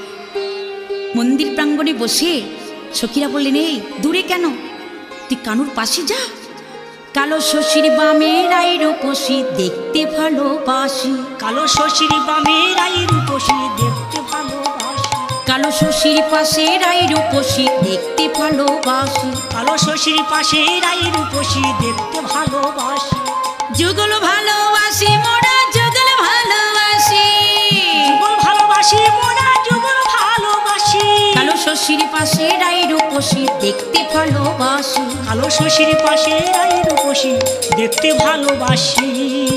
মন্দির প্রাঙ্গণে বসে সখীরা বললেন, এই দূরে কেন, তুই কানুর পাশে যা। কালো শশীর বামে রাই রূপসী দেখতে ভালোবাসি,
কালো শশীর বামে রাই রূপসী দেখতে ভালোবাসি,
কালো শশীর পাশে রাই রূপসী দেখতে ভালোবাসি,
কালো শশীর পাশে রাই রূপসী দেখতে ভালোবাসি,
যুগল ভালোবাসি মোরা, যুগল ভালোবাসি,
যুগল ভালোবাসি মোরা, যুগল ভালোবাসি,
কালো শশীর পাশে রাই রূপসী দেখতে ভালোবাসি,
কালো শশীর পাশে রাই রূপসী দেখতে ভালোবাসি।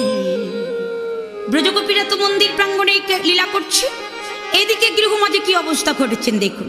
ব্রজগোপীরা তো মন্দির প্রাঙ্গণে লীলা করছে, এদিকে গৃহমাঝে কি অবস্থা ঘটেছেন দেখুন।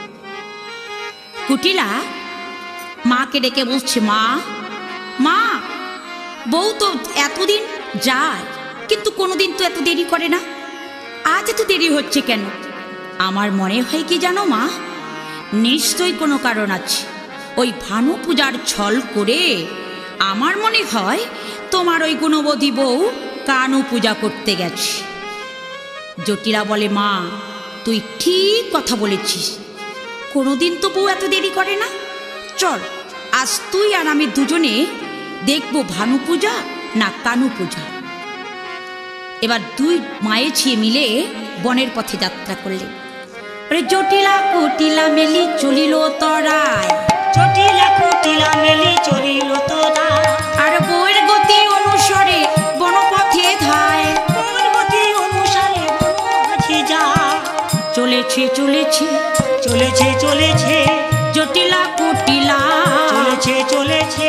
কুটিলা মাকে ডেকে বলছে, মা, মা, বউ তো এতদিন যায় কিন্তু কোনোদিন তো এত দেরি করে না, আজ এত দেরি হচ্ছে কেন? আমার মনে হয় কি জানো মা, নিশ্চয়ই কোনো কারণ আছে। ওই ভানু পূজার ছল করে আমার মনে হয় তোমার ওই গুণবতী বউ কানু পূজা করতে গেছে। জটিলা বলে, মা তুই ঠিক কথা বলেছিস, কোনোদিন তো বউ এত দেরি করে না। চল আজ তুই আর আমি দুজনে দেখবো ভানু পূজা না কানু পূজা। এবার দুই মায়ে ছিয়ে মিলে বনের পথে যাত্রা করলেন। জটিলা কুটিলা মেলি চলিল তরায়,
জটিলা কুটিলা মেলি চলিল তোরা,
আর বইয়ের গতি অনুসারে বনপথে ধায়,
বউয়ের গতি অনুসারে বনপথে যায়।
চলেছে চলেছে
চলেছে চলেছে
জটিলা কুটিলা।
চলেছে চলেছে।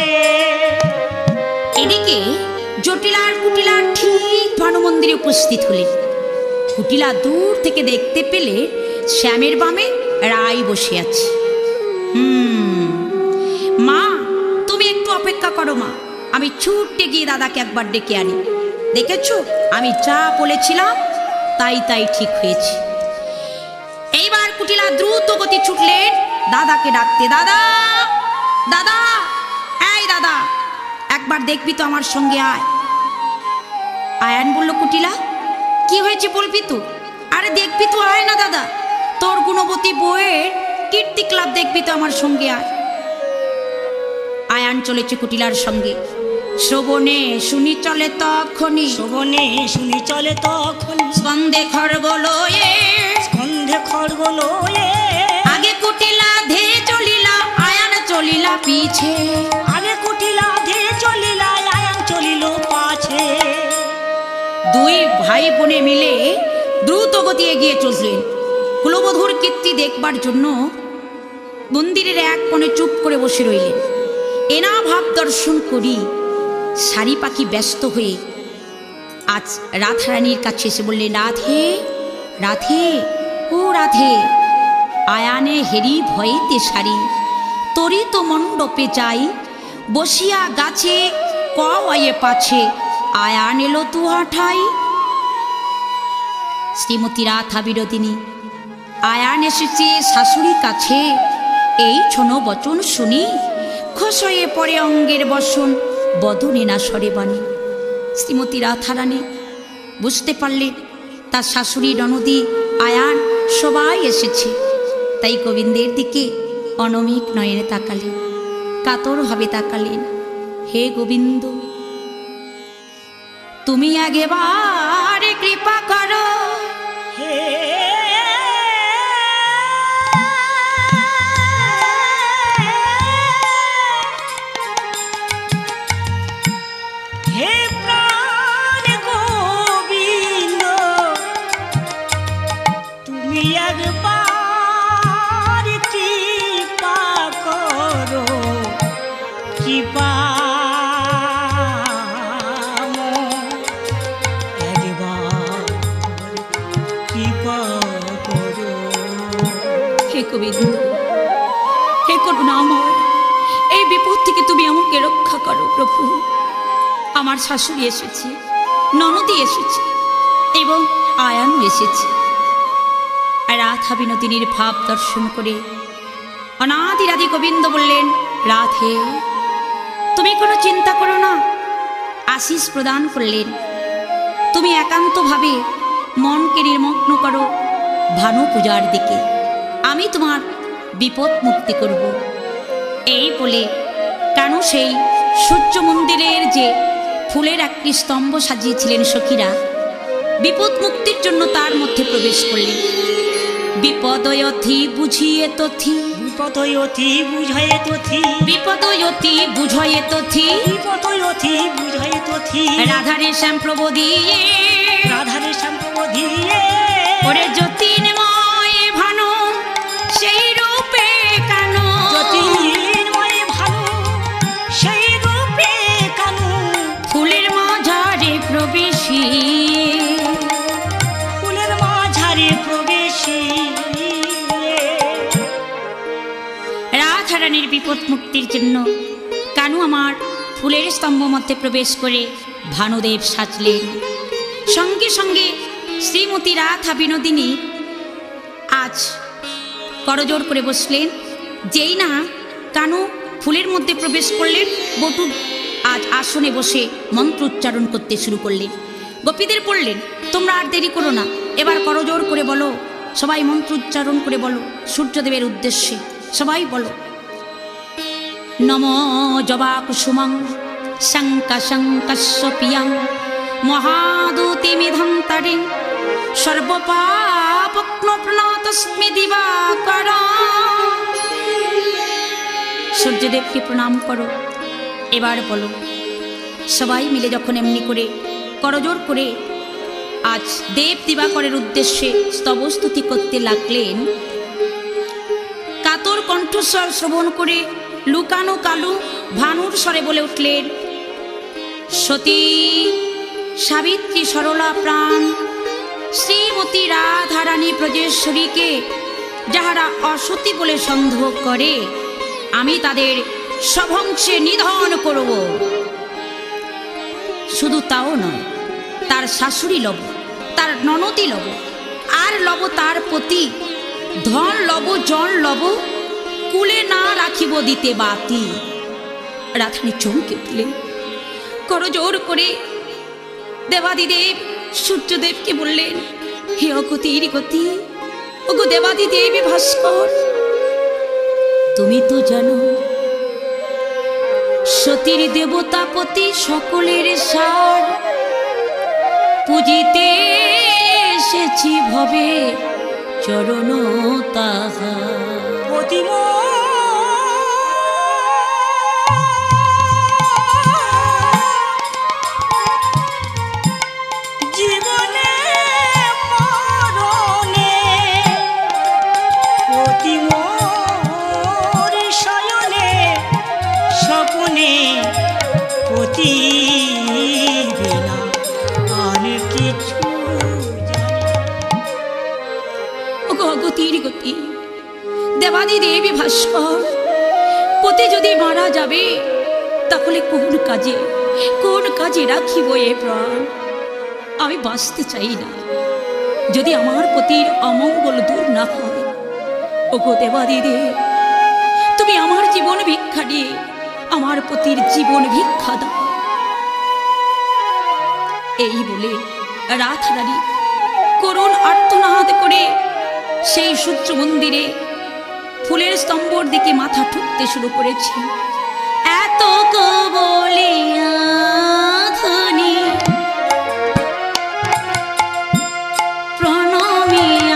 এদিকে জটিলার কুটিলা ঠিক ভানু মন্দিরে উপস্থিত হলেন। কুটিলা দূর থেকে দেখতে পেলে শ্যামের বামে রাই বসে আছে। হুম মা, তুমি একটু অপেক্ষা করো মা, আমি ছুটে গিয়ে দাদাকে একবার ডেকে আনি। দেখেছো আমি যা বলেছিলাম তাই তাই ঠিক হয়েছে। এইবার কুটিলা দ্রুত গতি ছুটলেন দাদাকে ডাকতে। দাদা দাদা, এই দাদা, একবার দেখবি তো আমার সঙ্গে আয়। আয়ান বলল, কুটিলা কি হয়েছে বলবি তো? আরে দেখবি তো, আয় না দাদা, তোর গুণবতী বইয়ের কীর্তি ক্লাব দেখবি তো আমার সঙ্গে আয়। আয়ান চলেছে কুটিলার সঙ্গে। শ্রবণে শুনি চলে তখনই,
শোভনে শুনি চলে তখন,
স্কন্ধে খড়গ লয়ে,
স্কন্ধে খড়গ লয়ে।
আগে কুটিলা ধে চলিলা, আয়ান চলিলা পিছে,
আগে কুটিলা ধে চলিলা, আয়ান চলিল পাছে।
দুই ভাই বোনে মিলে দ্রুত গতি এগিয়ে চললেন। কুলবধূর কীর্তি দেখবার জন্য মন্দিরের এক কোণে চুপ করে বসে রইলেন। এনা ভাব দর্শন করি শাড়ি পাখি ব্যস্ত হয়ে আজ রাধারানীর কাছে এসে বললেন, রাধে রাধে ও রাধে, আয়ানে হেরি ভয়েতে সারি, তরি তো মণ্ডপে যাই, বসিয়া গাছে কয়ে পাছে, আয়ান এলো তুহা ঠাই। শ্রীমতী রাধা বিনোদিনী, আয়ান এসেছে শাশুড়ি কাছে, এই ছোন বচন শুনি, খোশ হয়ে পড়ে অঙ্গের বসন, বদনে না সরে বাণী। শ্রীমতী রাধারানী বুঝতে পারলেন তার শাশুড়ি ননদী আয়ান সবাই এসেছে, তাই গোবিন্দের দিকে অনমিক নয়নে তাকালেন, কাতরভাবে তাকালেন। হে গোবিন্দ, তুমি আগেবারে কৃপা করো,
হে হে প্রাণ গোবিন্দ, তুমি একবার কৃপা করো, কৃপা একবার কৃপা করো।
হে গোবিন্দ, হে করুণাময়, এই বিপদ থেকে তুমি আমাকে রক্ষা করো প্রভু। আমার শাশুড়ি এসেছে, ননদী এসেছে এবং আয়ানও এসেছে। রাধা বিনোদিনীর ভাব দর্শন করে অনাদিরাদি গোবিন্দ বললেন, রাধে তুমি কোনো চিন্তা করো না। আশিস প্রদান করলেন, তুমি একান্তভাবে মনকে নির্মগ্ন করো ভানু পূজার দিকে, আমি তোমার বিপদ মুক্তি করব। এই বলে কানু সেই সূর্য মন্দিরের যে ফুলের একটি স্তম্ভ সাজিয়েছিলেন সখীরা, বিপদ মুক্তির জন্য তার মধ্যে প্রবেশ করলেন। বিপদয়থি বুঝিয়ে তথি,
বিপদয়থি বুঝায়ে তথি,
বিপদয়থি বুঝয়ে তথি,
বিপদয়থি বুঝায়ে তথি।
রাধারে শ্যাম প্রভু দিয়ে,
রাধারে সম্ভব দিয়ে,
ওরে জ্যোতির্ময় ভানু সেই রূপে কানু,
জ্যোতির্ময় ভানু সেই রূপে কানু,
ফুলের মাঝারে প্রবেশী,
ফুলের মাঝারে প্রবেশী।
রাধারানীর বিপদ মুক্তির জন্য কানু আমার ফুলের স্তম্ভ মধ্যে প্রবেশ করে ভানুদেব সাজলেন। সঙ্গে সঙ্গে শ্রীমতী রাধা বিনোদিনী আজ করজোড় করে বসলেন। যেই না কানু ফুলের মধ্যে প্রবেশ করলেন, বটু আজ আসনে বসে মন্ত্র উচ্চারণ করতে শুরু করলেন। গোপীদের বললেন, তোমরা আর দেরি করো না, এবার করজোড় করে বলো, সবাই মন্ত্র উচ্চারণ করে বলো সূর্যদেবের উদ্দেশ্যে। সবাই বলো, নম জবা কুসুমং শঙ্কা শঙ্কস্য পিয়াং মহাদূতিমিধং তারিং সর্বপাপক্ন প্রণতস্মি দিবাকর। সূর্যদেবকে প্রণাম করো। এবার বলো। সবাই মিলে যখন এমনি করে করজোর করে আজ দেব দিবাকরের উদ্দেশ্যে স্তবস্তুতি করতে লাগলেন, কাতর কণ্ঠস্বর শ্রবণ করে লুকানো কালু ভানুর স্বরে বলে উঠলেন, সতী সাবিত্রী সরলা প্রাণ শ্রীমতী রাধারানী ব্রজেশ্বরীকে যাহারা অসতী বলে সন্দেহ করে, আমি তাদের সভংশে নিধন করব। শুধু তাও নয়, তার শাশুড়ি লব, তার ননদী লব, আর লব তার পতি, ধন লব জন লব, কুলে না রাখিব দিতে বাতি। রাধারানী চমকে উঠলেন। করজোর করে দেবাদিদেব সূর্যদেবকে বললেন, হে অগতির গতি, ওগো দেবাদিদেব ভাস্কর, তুমি তো জানো সতীর দেবতাপতি সকলের সার, পুজিতে এসেছি ভবে চরণ তাহার। দেবাদিদেবী ভাস্কর, পতি যদি মারা যাবে তাহলে কোন কাজে কোন কাজে রাখিব এ প্রাণ? আমি বাঁচতে চাই না, যদি আমার পতির অমঙ্গল দূর না হয়। ওগো দেবাদিদেব, তুমি আমার জীবন ভিক্ষা দিয়ে আমার পতির জীবন ভিক্ষা দাও। এই বলে রাধারানী করুণ আর্তনাদ করে সেই সূর্য মন্দিরে ফুলের স্তম্ভর দিকে মাথা ঠুকতে শুরু করেছে। এত বলিয়া ধনী প্রণমিয়া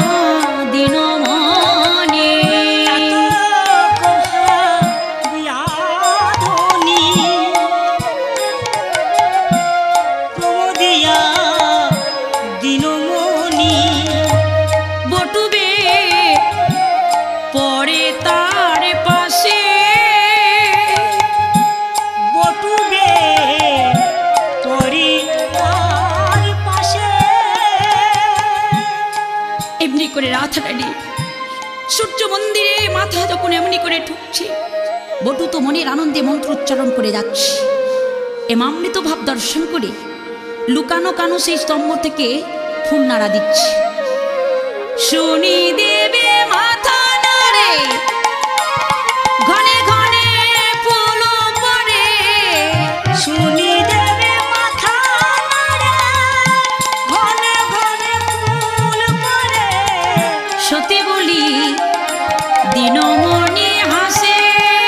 দিনমনে,
প্রমোদিয়া দিনমণি,
বটুবে পরে তার পাশে,
বটুবে পরে তার পাশে।
এমনি করে রাধারানী সূর্য মন্দিরে মাথা যখন এমনি করে ঠুকছে, বটু তো মনের আনন্দে মন্ত্র উচ্চারণ করে যাচ্ছে। এমামৃত ভাব দর্শন করে লুকানো কানো সেই স্তম্ভ থেকে ফুল নাড়া দিচ্ছে। শুনি দেবে মাথা নাড়ে, ঘনে ঘনে ফুল পড়ে,
শুনি দেবে মাথা নাড়ে, ঘনে ঘনে ফুল পড়ে।
সতী বলি দিনমণি হাসে,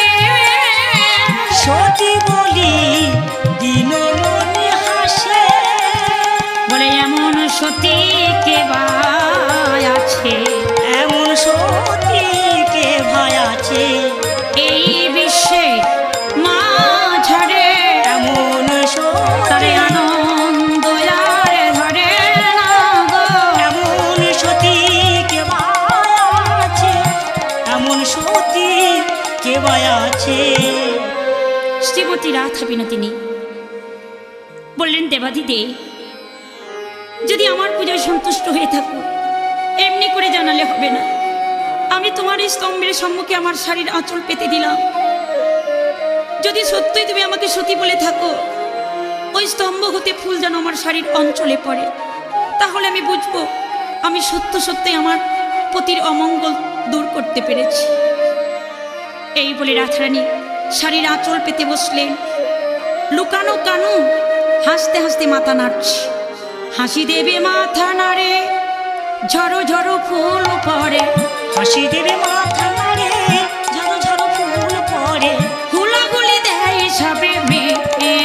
সতী বলি দিনমণি হাসে।
বলে এমন সতী কে ভাই আছে,
এমন সতী কে ভাই আছে
এই বিশ্বে মাঝারে,
এমন
তারে
সতী,
আনন্দ আর ধরে না গো।
এমন সতী কে ভাই আছে, এমন সতী কে ভাই আছে।
শ্রীমতী রাধা বিনোদিনী বললেন, দেবাদিদেব, যদি আমার পূজায় সন্তুষ্ট হয়ে থাকো এমনি করে জানালে হবে না। আমি তোমার এই স্তম্ভের সম্মুখে আমার শাড়ির আঁচল পেতে দিলাম। যদি সত্যই তুমি আমাকে সতী বলে থাকো, ওই স্তম্ভ হতে ফুল যেন আমার শাড়ির অঞ্চলে পড়ে, তাহলে আমি বুঝবো আমি সত্য সত্যই আমার পতির অমঙ্গল দূর করতে পেরেছি। এই বলে রাধারানী শাড়ির আঁচল পেতে বসলেন। লুকানো কানু হাসতে হাসতে মাথা নাড়ছে। হাসি দেবে মাথা নাড়ে, ঝড়ো ঝড়ো ফুল পড়ে,
হাসি দেবে মাথা নাড়ে, ঝড়ো ঝড়ো ফুল পড়ে।
হুলাগুলি দেয় সবে মেয়ে,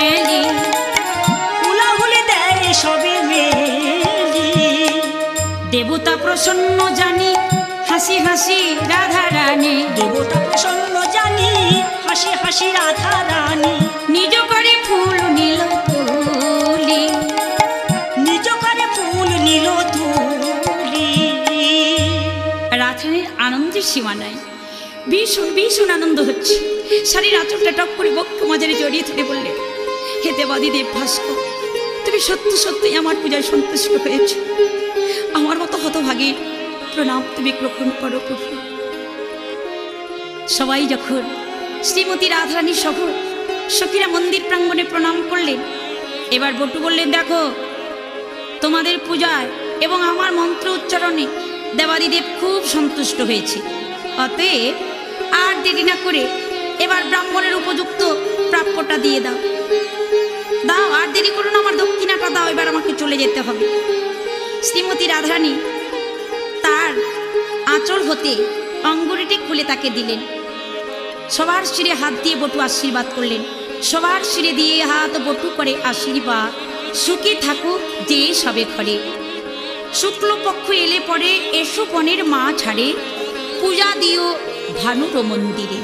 দেবতা প্রসন্ন জানি হাসি হাসি রাধা রানী,
দেবতা প্রসন্ন জানি হাসি হাসি রাধা রানী,
নিজ করে ফুল নীল তুলি,
নিজ করে ফুল নীল তুলি।
রাধারানীর আনন্দের সীমা নাই, ভীষণ ভীষণ আনন্দ হচ্ছে। শাড়ির আঁচলটা টক করে বক্ষ মাঝারে জড়িয়ে ধরে বললেন, হে দেবাদিদেব ভাস্কর, তুমি সত্যি সত্যিই আমার পূজায় সন্তুষ্ট হয়েছ। আমার মতো হতভাগী প্রণাম তুমি গ্রহণ করো প্রভু। সবাই যখন শ্রীমতী রাধারানী সহ সখীরা মন্দির প্রাঙ্গণে প্রণাম করলেন, এবার বটু বললেন, দেখো তোমাদের পূজায় এবং আমার মন্ত্র উচ্চারণে দেবাদিদেব খুব সন্তুষ্ট হয়েছে, অতএব আর দেরি না করে এবার ব্রাহ্মণের উপযুক্ত প্রাপ্যটা দিয়ে দাও। দাও, আর দেরি করো না, আমার দক্ষিণাটা দাও, এবার আমাকে চলে যেতে হবে। শ্রীমতী রাধারানী তার আঁচল হতে অঙ্গুরিটি খুলে তাকে দিলেন। সবার শিরে হাত দিয়ে বটু আশীর্বাদ করলেন। সবার শিরে দিয়ে হাত বটু করে আশীর্বাদ, সুখে থাকুক যে সবে ঘরে। শুক্লপক্ষ এলে পরে এসো পনের মা ছাড়ে, পূজা দিও ভানুর মন্দিরে।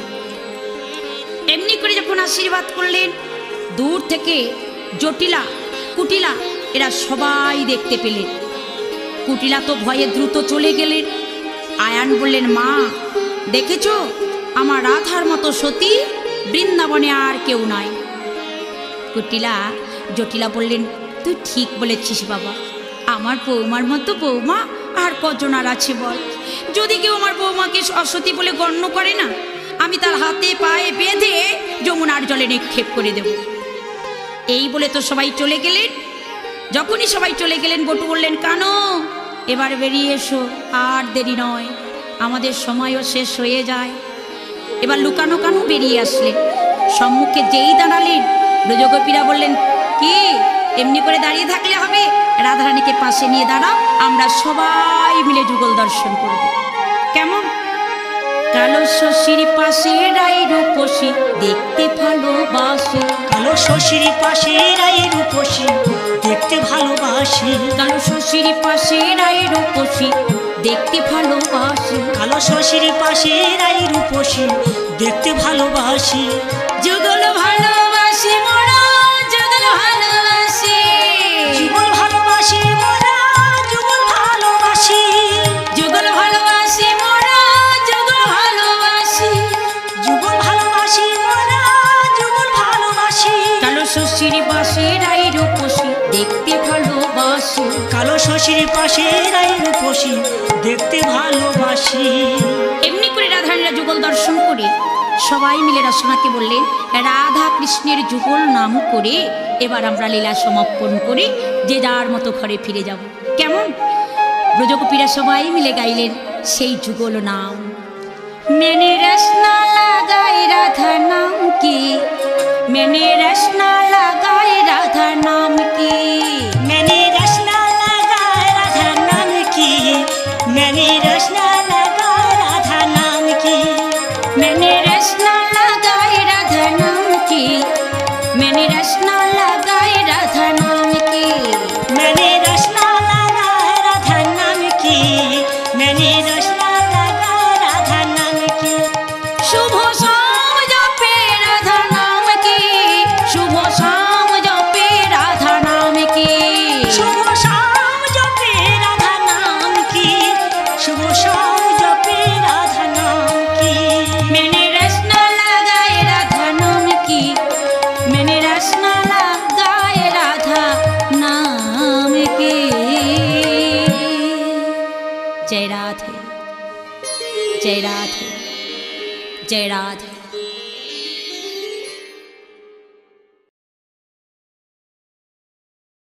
এমনি করে যখন আশীর্বাদ করলেন, দূর থেকে জটিলা কুটিলা এরা সবাই দেখতে পেলেন। কুটিলা তো ভয়ে দ্রুত চলে গেলেন। আয়ান বললেন, মা দেখেছো, আমার রাধার মতো সতী বৃন্দাবনে আর কেউ নয়। কুটিলা জটিলা বললেন, তুই ঠিক বলেছিস বাবা, আমার বৌমার মতো বৌমা আর কজন আর আছে বল। যদি কেউ আমার বৌমাকে অসতী বলে গণ্য করে না, আমি তার হাতে পায়ে বেঁধে যমুনার জলে নিক্ষেপ করে দেব। এই বলে তো সবাই চলে গেলেন। যখনই সবাই চলে গেলেন, বটু বললেন, কানো এবার বেরিয়ে এসো, আর দেরি নয়, আমাদের সময়ও শেষ হয়ে যায়। এবার লুকানো কানু বেরিয়ে আসলেন। সম্মুখে যেই দাঁড়ালেন, ব্রজগোপীরা বললেন, কি এমনি করে দাঁড়িয়ে থাকলে হবে, রাধারানীকে পাশে নিয়ে দাঁড়াও, আমরা সবাই মিলে যুগল দর্শন করব। কেমন? কালো শশীর পাশে রাই রূপসী দেখতে ভালোবাসে,
কালো শশীর পাশে রাই রূপসী দেখতে ভালোবাসি,
কালো শশীর পাশে রাই রূপসী দেখতে ভালোবাসে,
কালো শশীর পাশে রাই রূপসী দেখতে ভালোবাসি।
যুগল ভালোবাসি মোরা, যুগল ভালোবাসি,
যুগল ভালোবাসি মোরা, যুগল ভালোবাসি,
যুগল ভালোবাসি মোরা, যুগল ভালোবাসি,
যুগল ভালোবাসি মোরা, যুগল ভালোবাসি।
কালো শশীর পাশে রাই রূপসী দেখতে ভালোবাসি,
কালো শশীর পাশে রাই রূপসী দেখতে ভালোবাসি।
এমনি করে রাধারানীরা যুগল দর্শন করে সবাই মিলে রচনাকে বললেন, রাধা কৃষ্ণের যুগল নাম করে এবার আমরা লীলা সমাপন করে যে যার মতো ঘরে ফিরে যাব। কেমন? ব্রজগোপীরা সবাই মিলে গাইলেন সেই যুগল নাম। मैंने रसना लगाए राधा नाम की, मैंने रसना लगाए राधा नाम की,
मैंने रसना लगाए राधा नाम की, मैंने रसना लगाए राधा नाम की,
मैंने रसना लगाए राधा नाम की, मैंने रसना लगाए राधा नाम की,
मैंने रसना लगाए राधा नाम की, मैंने रसना लगाए राधा नाम की।
शुभ शाम जपे राधा नाम की, शुभ शाम जपे राधा नाम की,
शुभ शाम जपे राधा नाम की, शुभ शाम जपे राधा नाम की।
मैंने रसना लगाए राधा नाम की, मैंने रसना लगाए राधा नाम की। जय राधे, जय राधे, जय राधे।